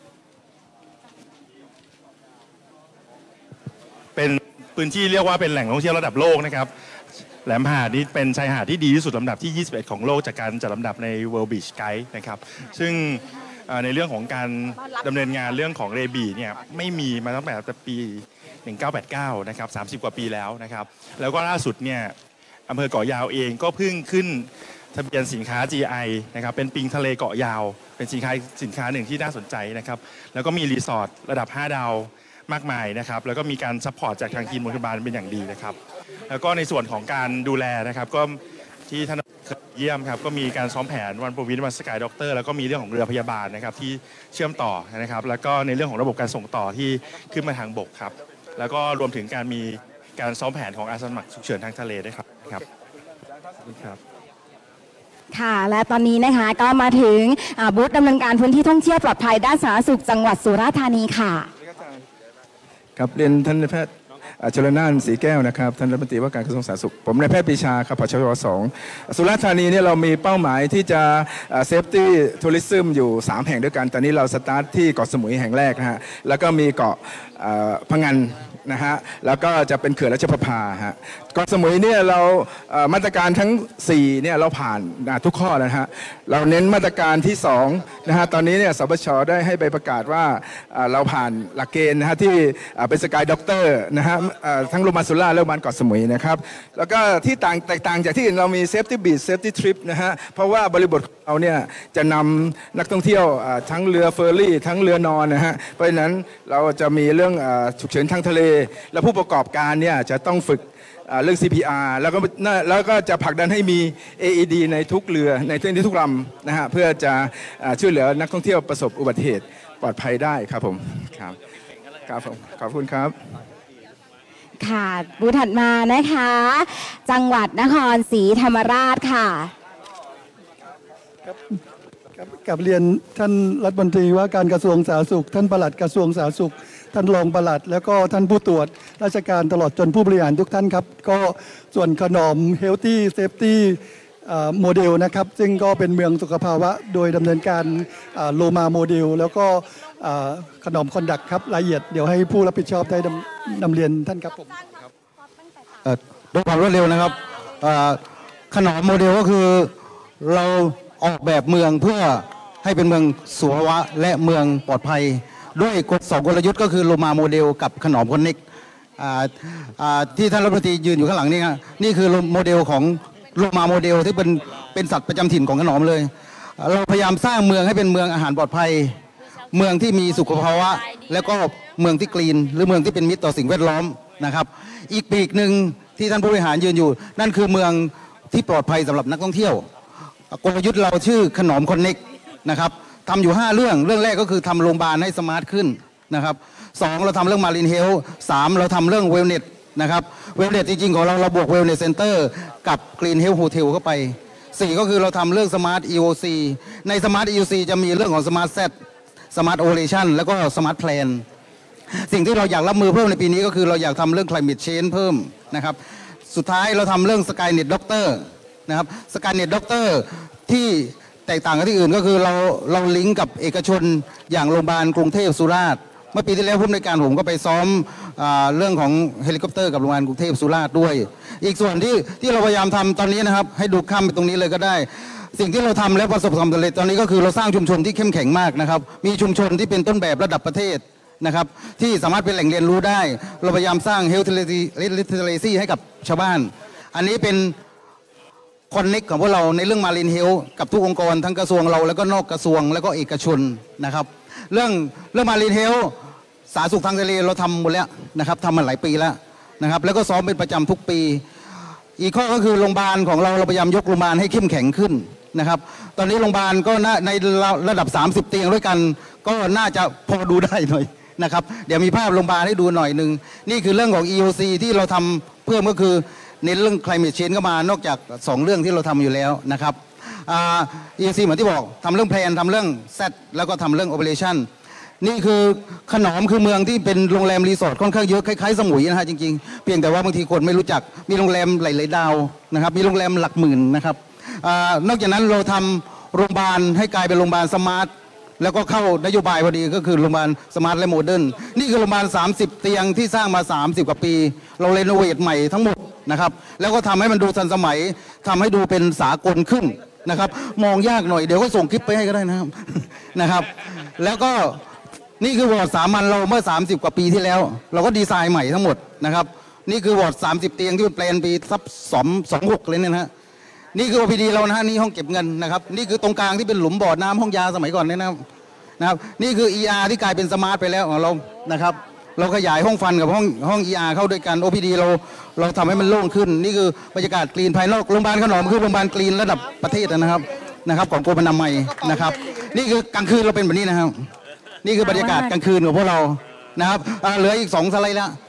Speaker 12: เป็นพื้นที่เรียกว่าเป็นแหล่งท่องเที่ยวระดับโลกนะครับแหลมหาดนี้เป็นชายหาดที่ดีที่สุดลำดับที่ยี่สิบเอ็ดของโลกจากการจัดลำดับใน World Beach Guide นะครับซึ่งในเรื่องของการดำเนินงานเรื่องของเรบีเนี่ยไม่มีมาตั้งแต่ปีหนึ่งพันเก้าร้อยแปดสิบเก้านะครับสามสิบกว่าปีแล้วนะครับแล้วก็ล่าสุดเนี่ยอำเภอเกาะยาวเองก็เพิ่งขึ้นทะเบียนสินค้า จี ไอ นะครับเป็นปิงทะเลเกาะยาวเป็นสินค้าสินค้าหนึ่งที่น่าสนใจนะครับแล้วก็มีรีสอร์ทระดับห้าดาวมากมายนะครับแล้วก็มีการซัพพอร์ตจากทางทีมโรงพยาบาลเป็นอย่างดีนะครับแล้วก็ในส่วนของการดูแลนะครับก็ที่ท่านเยี่ยมครับก็มีการซ้อมแผนวันโปรวินวันสกายด็อกเตอร์แล้วก็มีเรื่องของเรือพยาบาลนะครับที่เชื่อมต่อนะครับแล้วก็ในเรื่องของระบบการส่งต่อที่ขึ้นมาทางบกครับแล้วก็รวมถึงการมีการซ้อมแผนของอาสาสมัครฉุกเฉินทางทะเลด้วยครับครับขอบคุณครับ
Speaker 1: ค่ะและตอนนี้นะคะก็มาถึงบูธดำเนินการพื้นที่ท่องเที่ยวปลอดภัยด้านสาธารณสุขจังหวัดสุราษฎร์ธานีค่ะ
Speaker 13: ครับเรียนท่านนายแพทย์ชลน่านศรีแก้วนะครับท่านรัฐมนตรีว่าการกระทรวงสาธารณสุขผมนายแพทย์ปรีชาครับผชวสองสุราษฎร์ธานีเนี่ยเรามีเป้าหมายที่จะเซฟตี้ทัวริซึมอยู่สามแห่งด้วยกันตอนนี้เราสตาร์ทที่เกาะสมุยแห่งแรกนะฮะแล้วก็มีเกาะพังงันนะฮะแล้วก็จะเป็นเขื่อนราชประภาฮะเกาะสมุยเนี่ยเรามาตรการทั้งสี่เนี่ยเราผ่านทุกข้อนะฮะเราเน้นมาตรการที่สองนะฮะตอนนี้เนี่ยสปช.ได้ให้ใบประกาศว่าเราผ่านหลักเกณฑ์นะฮะที่เป็นสกายด็อกเตอร์นะฮะทั้งโรงพยาบาลสุราษฎร์และโรงพยาบาลเกาะสมุยนะครับแล้วก็ที่ต่างแตกต่างจากที่อื่นเรามีเซฟตี้บีชเซฟตี้ทริปนะฮะเพราะว่าบริบทเราเนี่ยจะนำนักท่องเที่ยวทั้งเรือเฟอร์รี่ทั้งเรือนอนนะฮะเพราะฉะนั้นเราจะมีเรื่องฉุกเฉินทางทะเลและผู้ประกอบการเนี่ยจะต้องฝึกเรื่อง ซี พี อาร์ แล้วก็แล้วก็จะผลักดันให้มี เอ อี ดี ในทุกเรือในทุกลำนะฮะเพื่อจะช่วยเหลือนักท่องเที่ยวประสบอุบัติเหตุปลอดภัยได้ครับผมครับครับผมขอบคุณครับ
Speaker 1: ค่ะบูธถัดมานะคะจังหวัดนครศรีธรรมราชค่ะ
Speaker 14: กับเรียนท่านรัฐมนตรีว่าการกระทรวงสาธารณสุขท่านปลัดกระทรวงสาธารณสุขท่านรองปลัดแล้วก็ท่านผู้ตรวจราชการตลอดจนผู้บริหารทุกท่านครับก็ส่วนขนม Healthy Safety โมเดลนะครับซึ่งก็เป็นเมืองสุขภาวะโดยดำเนินการโลมาโมเดลแล้วก็ขนมคอนดักครับรายละเอียดเดี๋ยวให้ผู้รับผิดชอบได้นำเรียนท่านครับผม
Speaker 15: ด้วยความรวดเร็วนะครับขนมโมเดลก็คือเราออกแบบเมืองเพื่อให้เป็นเมืองสุขภาวะและเมืองปลอดภัยด้วยกฎสองกลยุทธ์ก็คือโลมาโมเดลกับขนมคอนเน็กที่ท่านรัฐมนตรียืนอยู่ข้างหลังนี่ครับนี่คือโมเดลของโลมาโมเดลที่เป็นเป็นสัตว์ประจำถิ่นของขนมเลยเราพยายามสร้างเมืองให้เป็นเมืองอาหารปลอดภัยเมืองที่มีสุขภาวะและก็เมืองที่กรีนหรือเมืองที่เป็นมิตรต่อสิ่งแวดล้อมนะครับอีกปีกหนึ่งที่ท่านผู้บริหารยืนอยู่นั่นคือเมืองที่ปลอดภัยสำหรับนักท่องเที่ยวกลยุทธ์เราชื่อขนมคอนเน็กนะครับทำอยู่ห้าเรื่องเรื่องแรกก็คือทำโรงพยาบาลให้สมาร์ทขึ้นนะครับสองเราทำเรื่องมารีนเฮลท์สามเราทำเรื่องเวลเนสนะครับเวลเนสจริงๆของเราเราบวกเวลเนสเซ็นเตอร์กับกรีนเฮลท์โฮเทลเข้าไปสี่ก็คือเราทำเรื่องสมาร์ท อี โอ ซี ในสมาร์ท อี โอ ซี จะมีเรื่องของสมาร์ท แซด สมาร์ท โอเรชั่นแล้วก็สมาร์ท แพลนสิ่งที่เราอยากรับมือเพิ่มในปีนี้ก็คือเราอยากทำเรื่อง climate change เพิ่มนะครับสุดท้ายเราทำเรื่องสกายเน็ตด็อกเตอร์นะครับสกายเน็ตด็อกเตอร์ที่แตกต่างกับที่อื่นก็คือเราเราลิงก์กับเอกชนอย่างโรงพยาบาลกรุงเทพสุราษฎร์เมื่อปีที่แล้วผู้อำนวยการผมก็ไปซ้อมเรื่องของเฮลิคอปเตอร์กับโรงพยาบาลกรุงเทพสุราษฎร์ด้วยอีกส่วนที่ที่เราพยายามทำตอนนี้นะครับให้ดูข้ามไปตรงนี้เลยก็ได้สิ่งที่เราทำและประสบความสำเร็จตอนนี้ก็คือเราสร้างชุมชนที่เข้มแข็งมากนะครับมีชุมชนที่เป็นต้นแบบระดับประเทศนะครับที่สามารถเป็นแหล่งเรียนรู้ได้เราพยายามสร้าง health literacy ให้กับชาวบ้านอันนี้เป็นคอนเน็กของพวกเราในเรื่อง Marine Health กับทุกองค์กรทั้งกระทรวงเราแล้วก็นอกกระทรวงแล้วก็เอกชนนะครับเรื่องเรื่อง Marine Health สาธารณสุขทางทะเลเราทำหมดแล้วนะครับทำมาหลายปีแล้วนะครับแล้วก็ซ้อมเป็นประจำทุกปีอีกข้อก็คือโรงพยาบาลของเราเราพยายามยกโรงพยาบาลให้เข้มแข็งขึ้นนะครับตอนนี้โรงพยาบาลก็ในระดับสามสิบเตียงด้วยกันก็น่าจะพอดูได้หน่อยนะครับเดี๋ยวมีภาพโรงพยาบาลให้ดูหน่อยหนึ่งนี่คือเรื่องของ อี โอ ซี ที่เราทำเพิ่มก็คือเน้นเรื่อง climate change เข้ามานอกจากสองเรื่องที่เราทำอยู่แล้วนะครับ อี โอ ซี เหมือนที่บอกทำเรื่องแพลนทำเรื่อง Z แล้วก็ทำเรื่อง operation นี่คือขนอมคือเมืองที่เป็นโรงแรมรีสอร์ทค่อนข้างเยอะคล้ายๆสมุยนะฮะจริงๆเพียงแต่ว่าบางทีคนไม่รู้จักมีโรงแรมหลายๆดาวนะครับมีโรงแรมหลักหมื่นนะครับนอกจากนั้นเราทำโรงพยาบาลให้กลายเป็นโรงพยาบาลสมาร์ทแล้วก็เข้านโยบายพอดีก็คือโรงพยาบาลสมาร์ทและโมเดิร์นนี่คือโรงพยาบาลสามสิบเตียงที่สร้างมาสามสิบกว่าปีเราเรโนเวทใหม่ทั้งหมดนะครับแล้วก็ทำให้มันดูทันสมัยทำให้ดูเป็นสากลขึ้นนะครับมองยากหน่อยเดี๋ยวก็ส่งคลิปไปให้ก็ได้นะครับนะครับแล้วก็นี่คือวอร์ดสามัญเราเมื่อสามสิบกว่าปีที่แล้วเราก็ดีไซน์ใหม่ทั้งหมดนะครับนี่คือวอร์ดสามสิบเตียงที่เป็นแปลนปีซับสองสองหกเลยเนี่ยนะฮะนี่คือ โอ พี ดี เรานะฮะนี่ห้องเก็บเงินนะครับนี่คือตรงกลางที่เป็นหลุมบ่อน้ำห้องยาสมัยก่อนเนี่ยนะครับนะครับนี่คือ อี อาร์ ที่กลายเป็นสมาร์ทไปแล้วของเรานะครับเราขยายห้องฟันกับห้องห้อง อี อาร์ เข้าด้วยกัน โอ พี ดี เราเราทำให้มันโล่งขึ้นนี่คือบรรยากาศกรีนภายนอกโรงพยาบาลขนอมคือโรงพยาบาลกรีนระดับประเทศนะครับนะครับของกรมอนามัยนะครับนี่คือกลางคืนเราเป็นแบบนี้นะครับนี่คือบรรยากาศกลางคืนของพวกเรานะครับเหลืออีกสองสไลด์แล้ว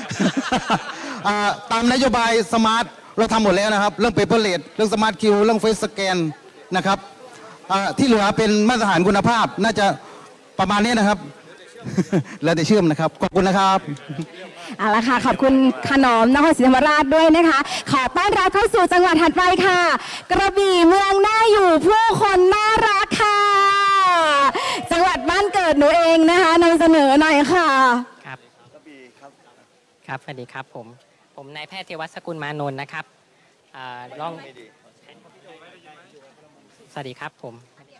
Speaker 15: ตามนโยบายสมาร์ทเราทำหมดแล้วนะครับเรื่องเปเปอร์เลสเรื่องสมาร์ทคิวเรื่องเฟสสแกนนะครับที่เหลือเป็นมาตรฐานคุณภาพน่าจะประมาณนี้นะครับแล้วแต่เชื่อมนะครับขอบคุณนะครับ
Speaker 1: เอาละค่ะขอบคุณขนอมนครศรีธรรมราชด้วยนะคะขอต้อนรับเข้าสู่จังหวัดถัดไปค่ะ กระบี่เมืองน่าอยู่ผู้คนน่ารักค่ะจังหวัดบ้านเกิดหนูเองนะคะนำเสนอหน่อยค่ะ
Speaker 16: ครับกระบี่ครับครับสวัสดีครับผมผมนายแพทย์เทวัชสกุลมานนท์นะครับลองสวัสดีครับผม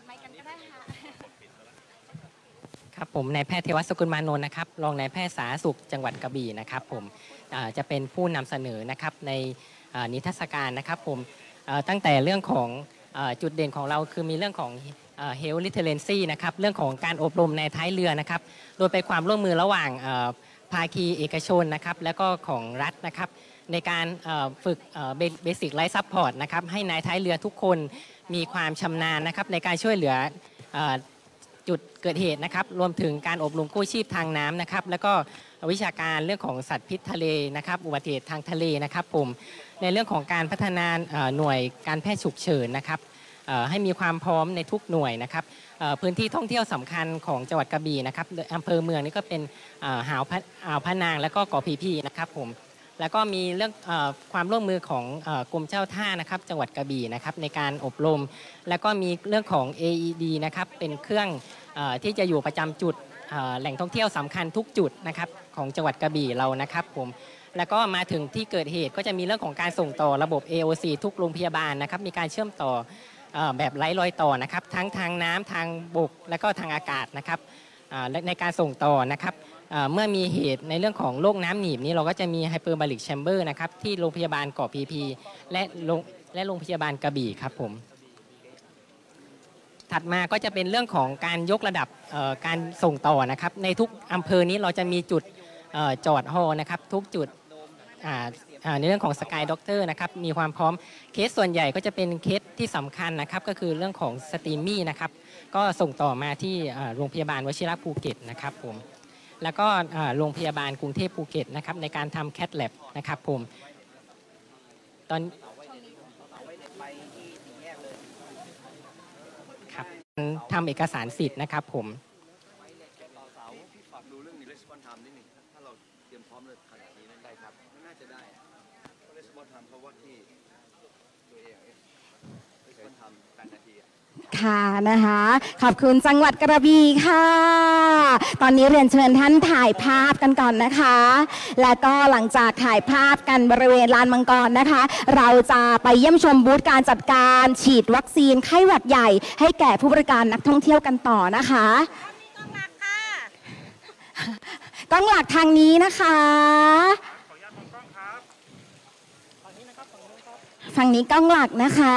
Speaker 16: ครับผมนายแพทย์เทวัชสกุลมานนท์นะครับรองนายแพทย์สาธารณสุขจังหวัดกระบี่นะครับผมจะเป็นผู้นำเสนอนะครับในนิทรรศการนะครับผมตั้งแต่เรื่องของจุดเด่นของเราคือมีเรื่องของ health literacy นะครับเรื่องของการอบรมในท้ายเรือนะครับโดยเป็นความร่วมมือระหว่างภาคีเอกชนนะครับและก็ของรัฐนะครับในการฝึกเบสิกไลฟ์ซัพพอร์ตนะครับให้นายท้ายเรือทุกคนมีความชำนาญนะครับในการช่วยเหลือจุดเกิดเหตุนะครับรวมถึงการอบรมกู้ชีพทางน้ำนะครับแล้วก็วิชาการเรื่องของสัตว์พิษทะเลนะครับอุบัติเหตุทางทะเลนะครับผมในเรื่องของการพัฒนาหน่วยการแพทย์ฉุกเฉินนะครับให้มีความพร้อมในทุกหน่วยนะครับพื้นที่ท่องเที่ยวสำคัญของจังหวัดกระบี่นะครับอำเภอเมืองนี่ก็เป็นหาวอ่าวพะนางและก็เกาะพีพีนะครับผมแล้วก็มีเรื่องความร่วมมือของกรมเจ้าท่านะครับจังหวัดกระบี่นะครับในการอบรมแล้วก็มีเรื่องของ เอ อี ดี นะครับเป็นเครื่องที่จะอยู่ประจำจุดแหล่งท่องเที่ยวสำคัญทุกจุดนะครับของจังหวัดกระบี่เรานะครับผมแล้วก็มาถึงที่เกิดเหตุก็จะมีเรื่องของการส่งต่อระบบ เอ โอ ซี ทุกโรงพยาบาลนะครับมีการเชื่อมต่อแบบไร้รอยต่อนะครับทั้งทางน้ำทางบกและก็ทางอากาศนะครับในการส่งต่อนะครับเมื่อมีเหตุในเรื่องของโรคน้ำหนีบนี้เราก็จะมีไฮเปอร์บาริกแชมเบอร์นะครับที่โรงพยาบาลเกาะพีพีและโรงและโรงพยาบาลกระบี่ครับผมถัดมาก็จะเป็นเรื่องของการยกระดับการส่งต่อนะครับในทุกอำเภอนี้เราจะมีจุดจอดฮอนะครับทุกจุดในเรื่องของสกายด็อกเตอร์นะครับมีความพร้อมเคสส่วนใหญ่ก็จะเป็นเคสที่สำคัญนะครับก็คือเรื่องของสตรีมมี่นะครับก็ส่งต่อมาที่โรงพยาบาลวชิระภูเก็ตนะครับผมแล้วก็โรงพยาบาลกรุงเทพภูเก็ตนะครับในการทำแคทแลบนะครับผมตอนครับทำเอกสารสิทธิ์นะครับผม
Speaker 6: ทำเพราะว่าที่ตัวเองไม่เคยทำแปดนาที
Speaker 1: ค่ะนะคะขอบคุณจังหวัดกระบี่ค่ะตอนนี้เรียนเชิญท่านถ่ายภาพกันก่อนนะคะและก็หลังจากถ่ายภาพกันบริเวณลานมังกรนะคะเราจะไปเยี่ยมชมบูธการจัดการฉีดวัคซีนไข้หวัดใหญ่ให้แก่ผู้บริการนักท่องเที่ยวกันต่อนะคะกล้องหลักทางนี้นะคะฝั่งนี้กล้องหลักนะคะ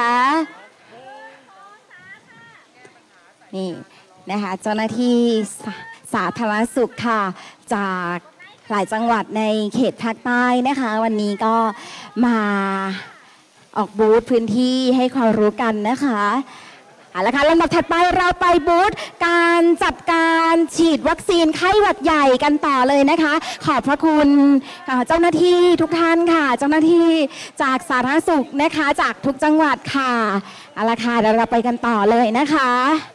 Speaker 1: นี่นะคะเจ้าหน้าที่สาสาธารณสุขค่ะจากหลายจังหวัดในเขตภาคใต้นะคะวันนี้ก็มาออกบูธพื้นที่ให้ความรู้กันนะคะเอาละค่ะลำดับถัดไปเราไปบูธการจัดการฉีดวัคซีนไข้หวัดใหญ่กันต่อเลยนะคะขอบพระคุณเจ้าหน้าที่ทุกท่านค่ะเจ้าหน้าที่จากสาธารณสุขนะคะจากทุกจังหวัดค่ะเอาละค่ะเดี๋ยวเราไปกันต่อเลยนะคะ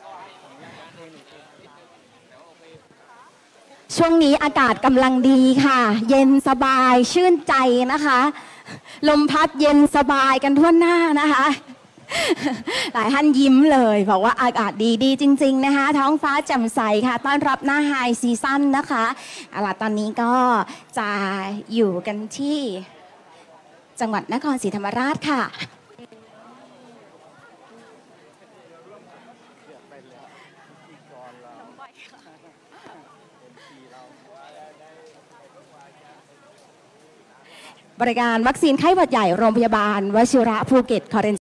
Speaker 1: ช่วงนี้อากาศกำลังดีค่ะเย็นสบายชื่นใจนะคะลมพัดเย็นสบายกันทั่วหน้านะคะหลายท่านยิ้มเลยบอกว่าอากาศดีดีจริงๆนะคะท้องฟ้าแจ่มใสค่ะต้อนรับหน้าไฮซีซั่นนะคะเอาล่ะตอนนี้ก็จะอยู่กันที่จังหวัดนครศรีธรรมราชค่ะบริการวัคซีนไข้หวัดใหญ่โรงพยาบาลวชิระภูเก็ตคอเรน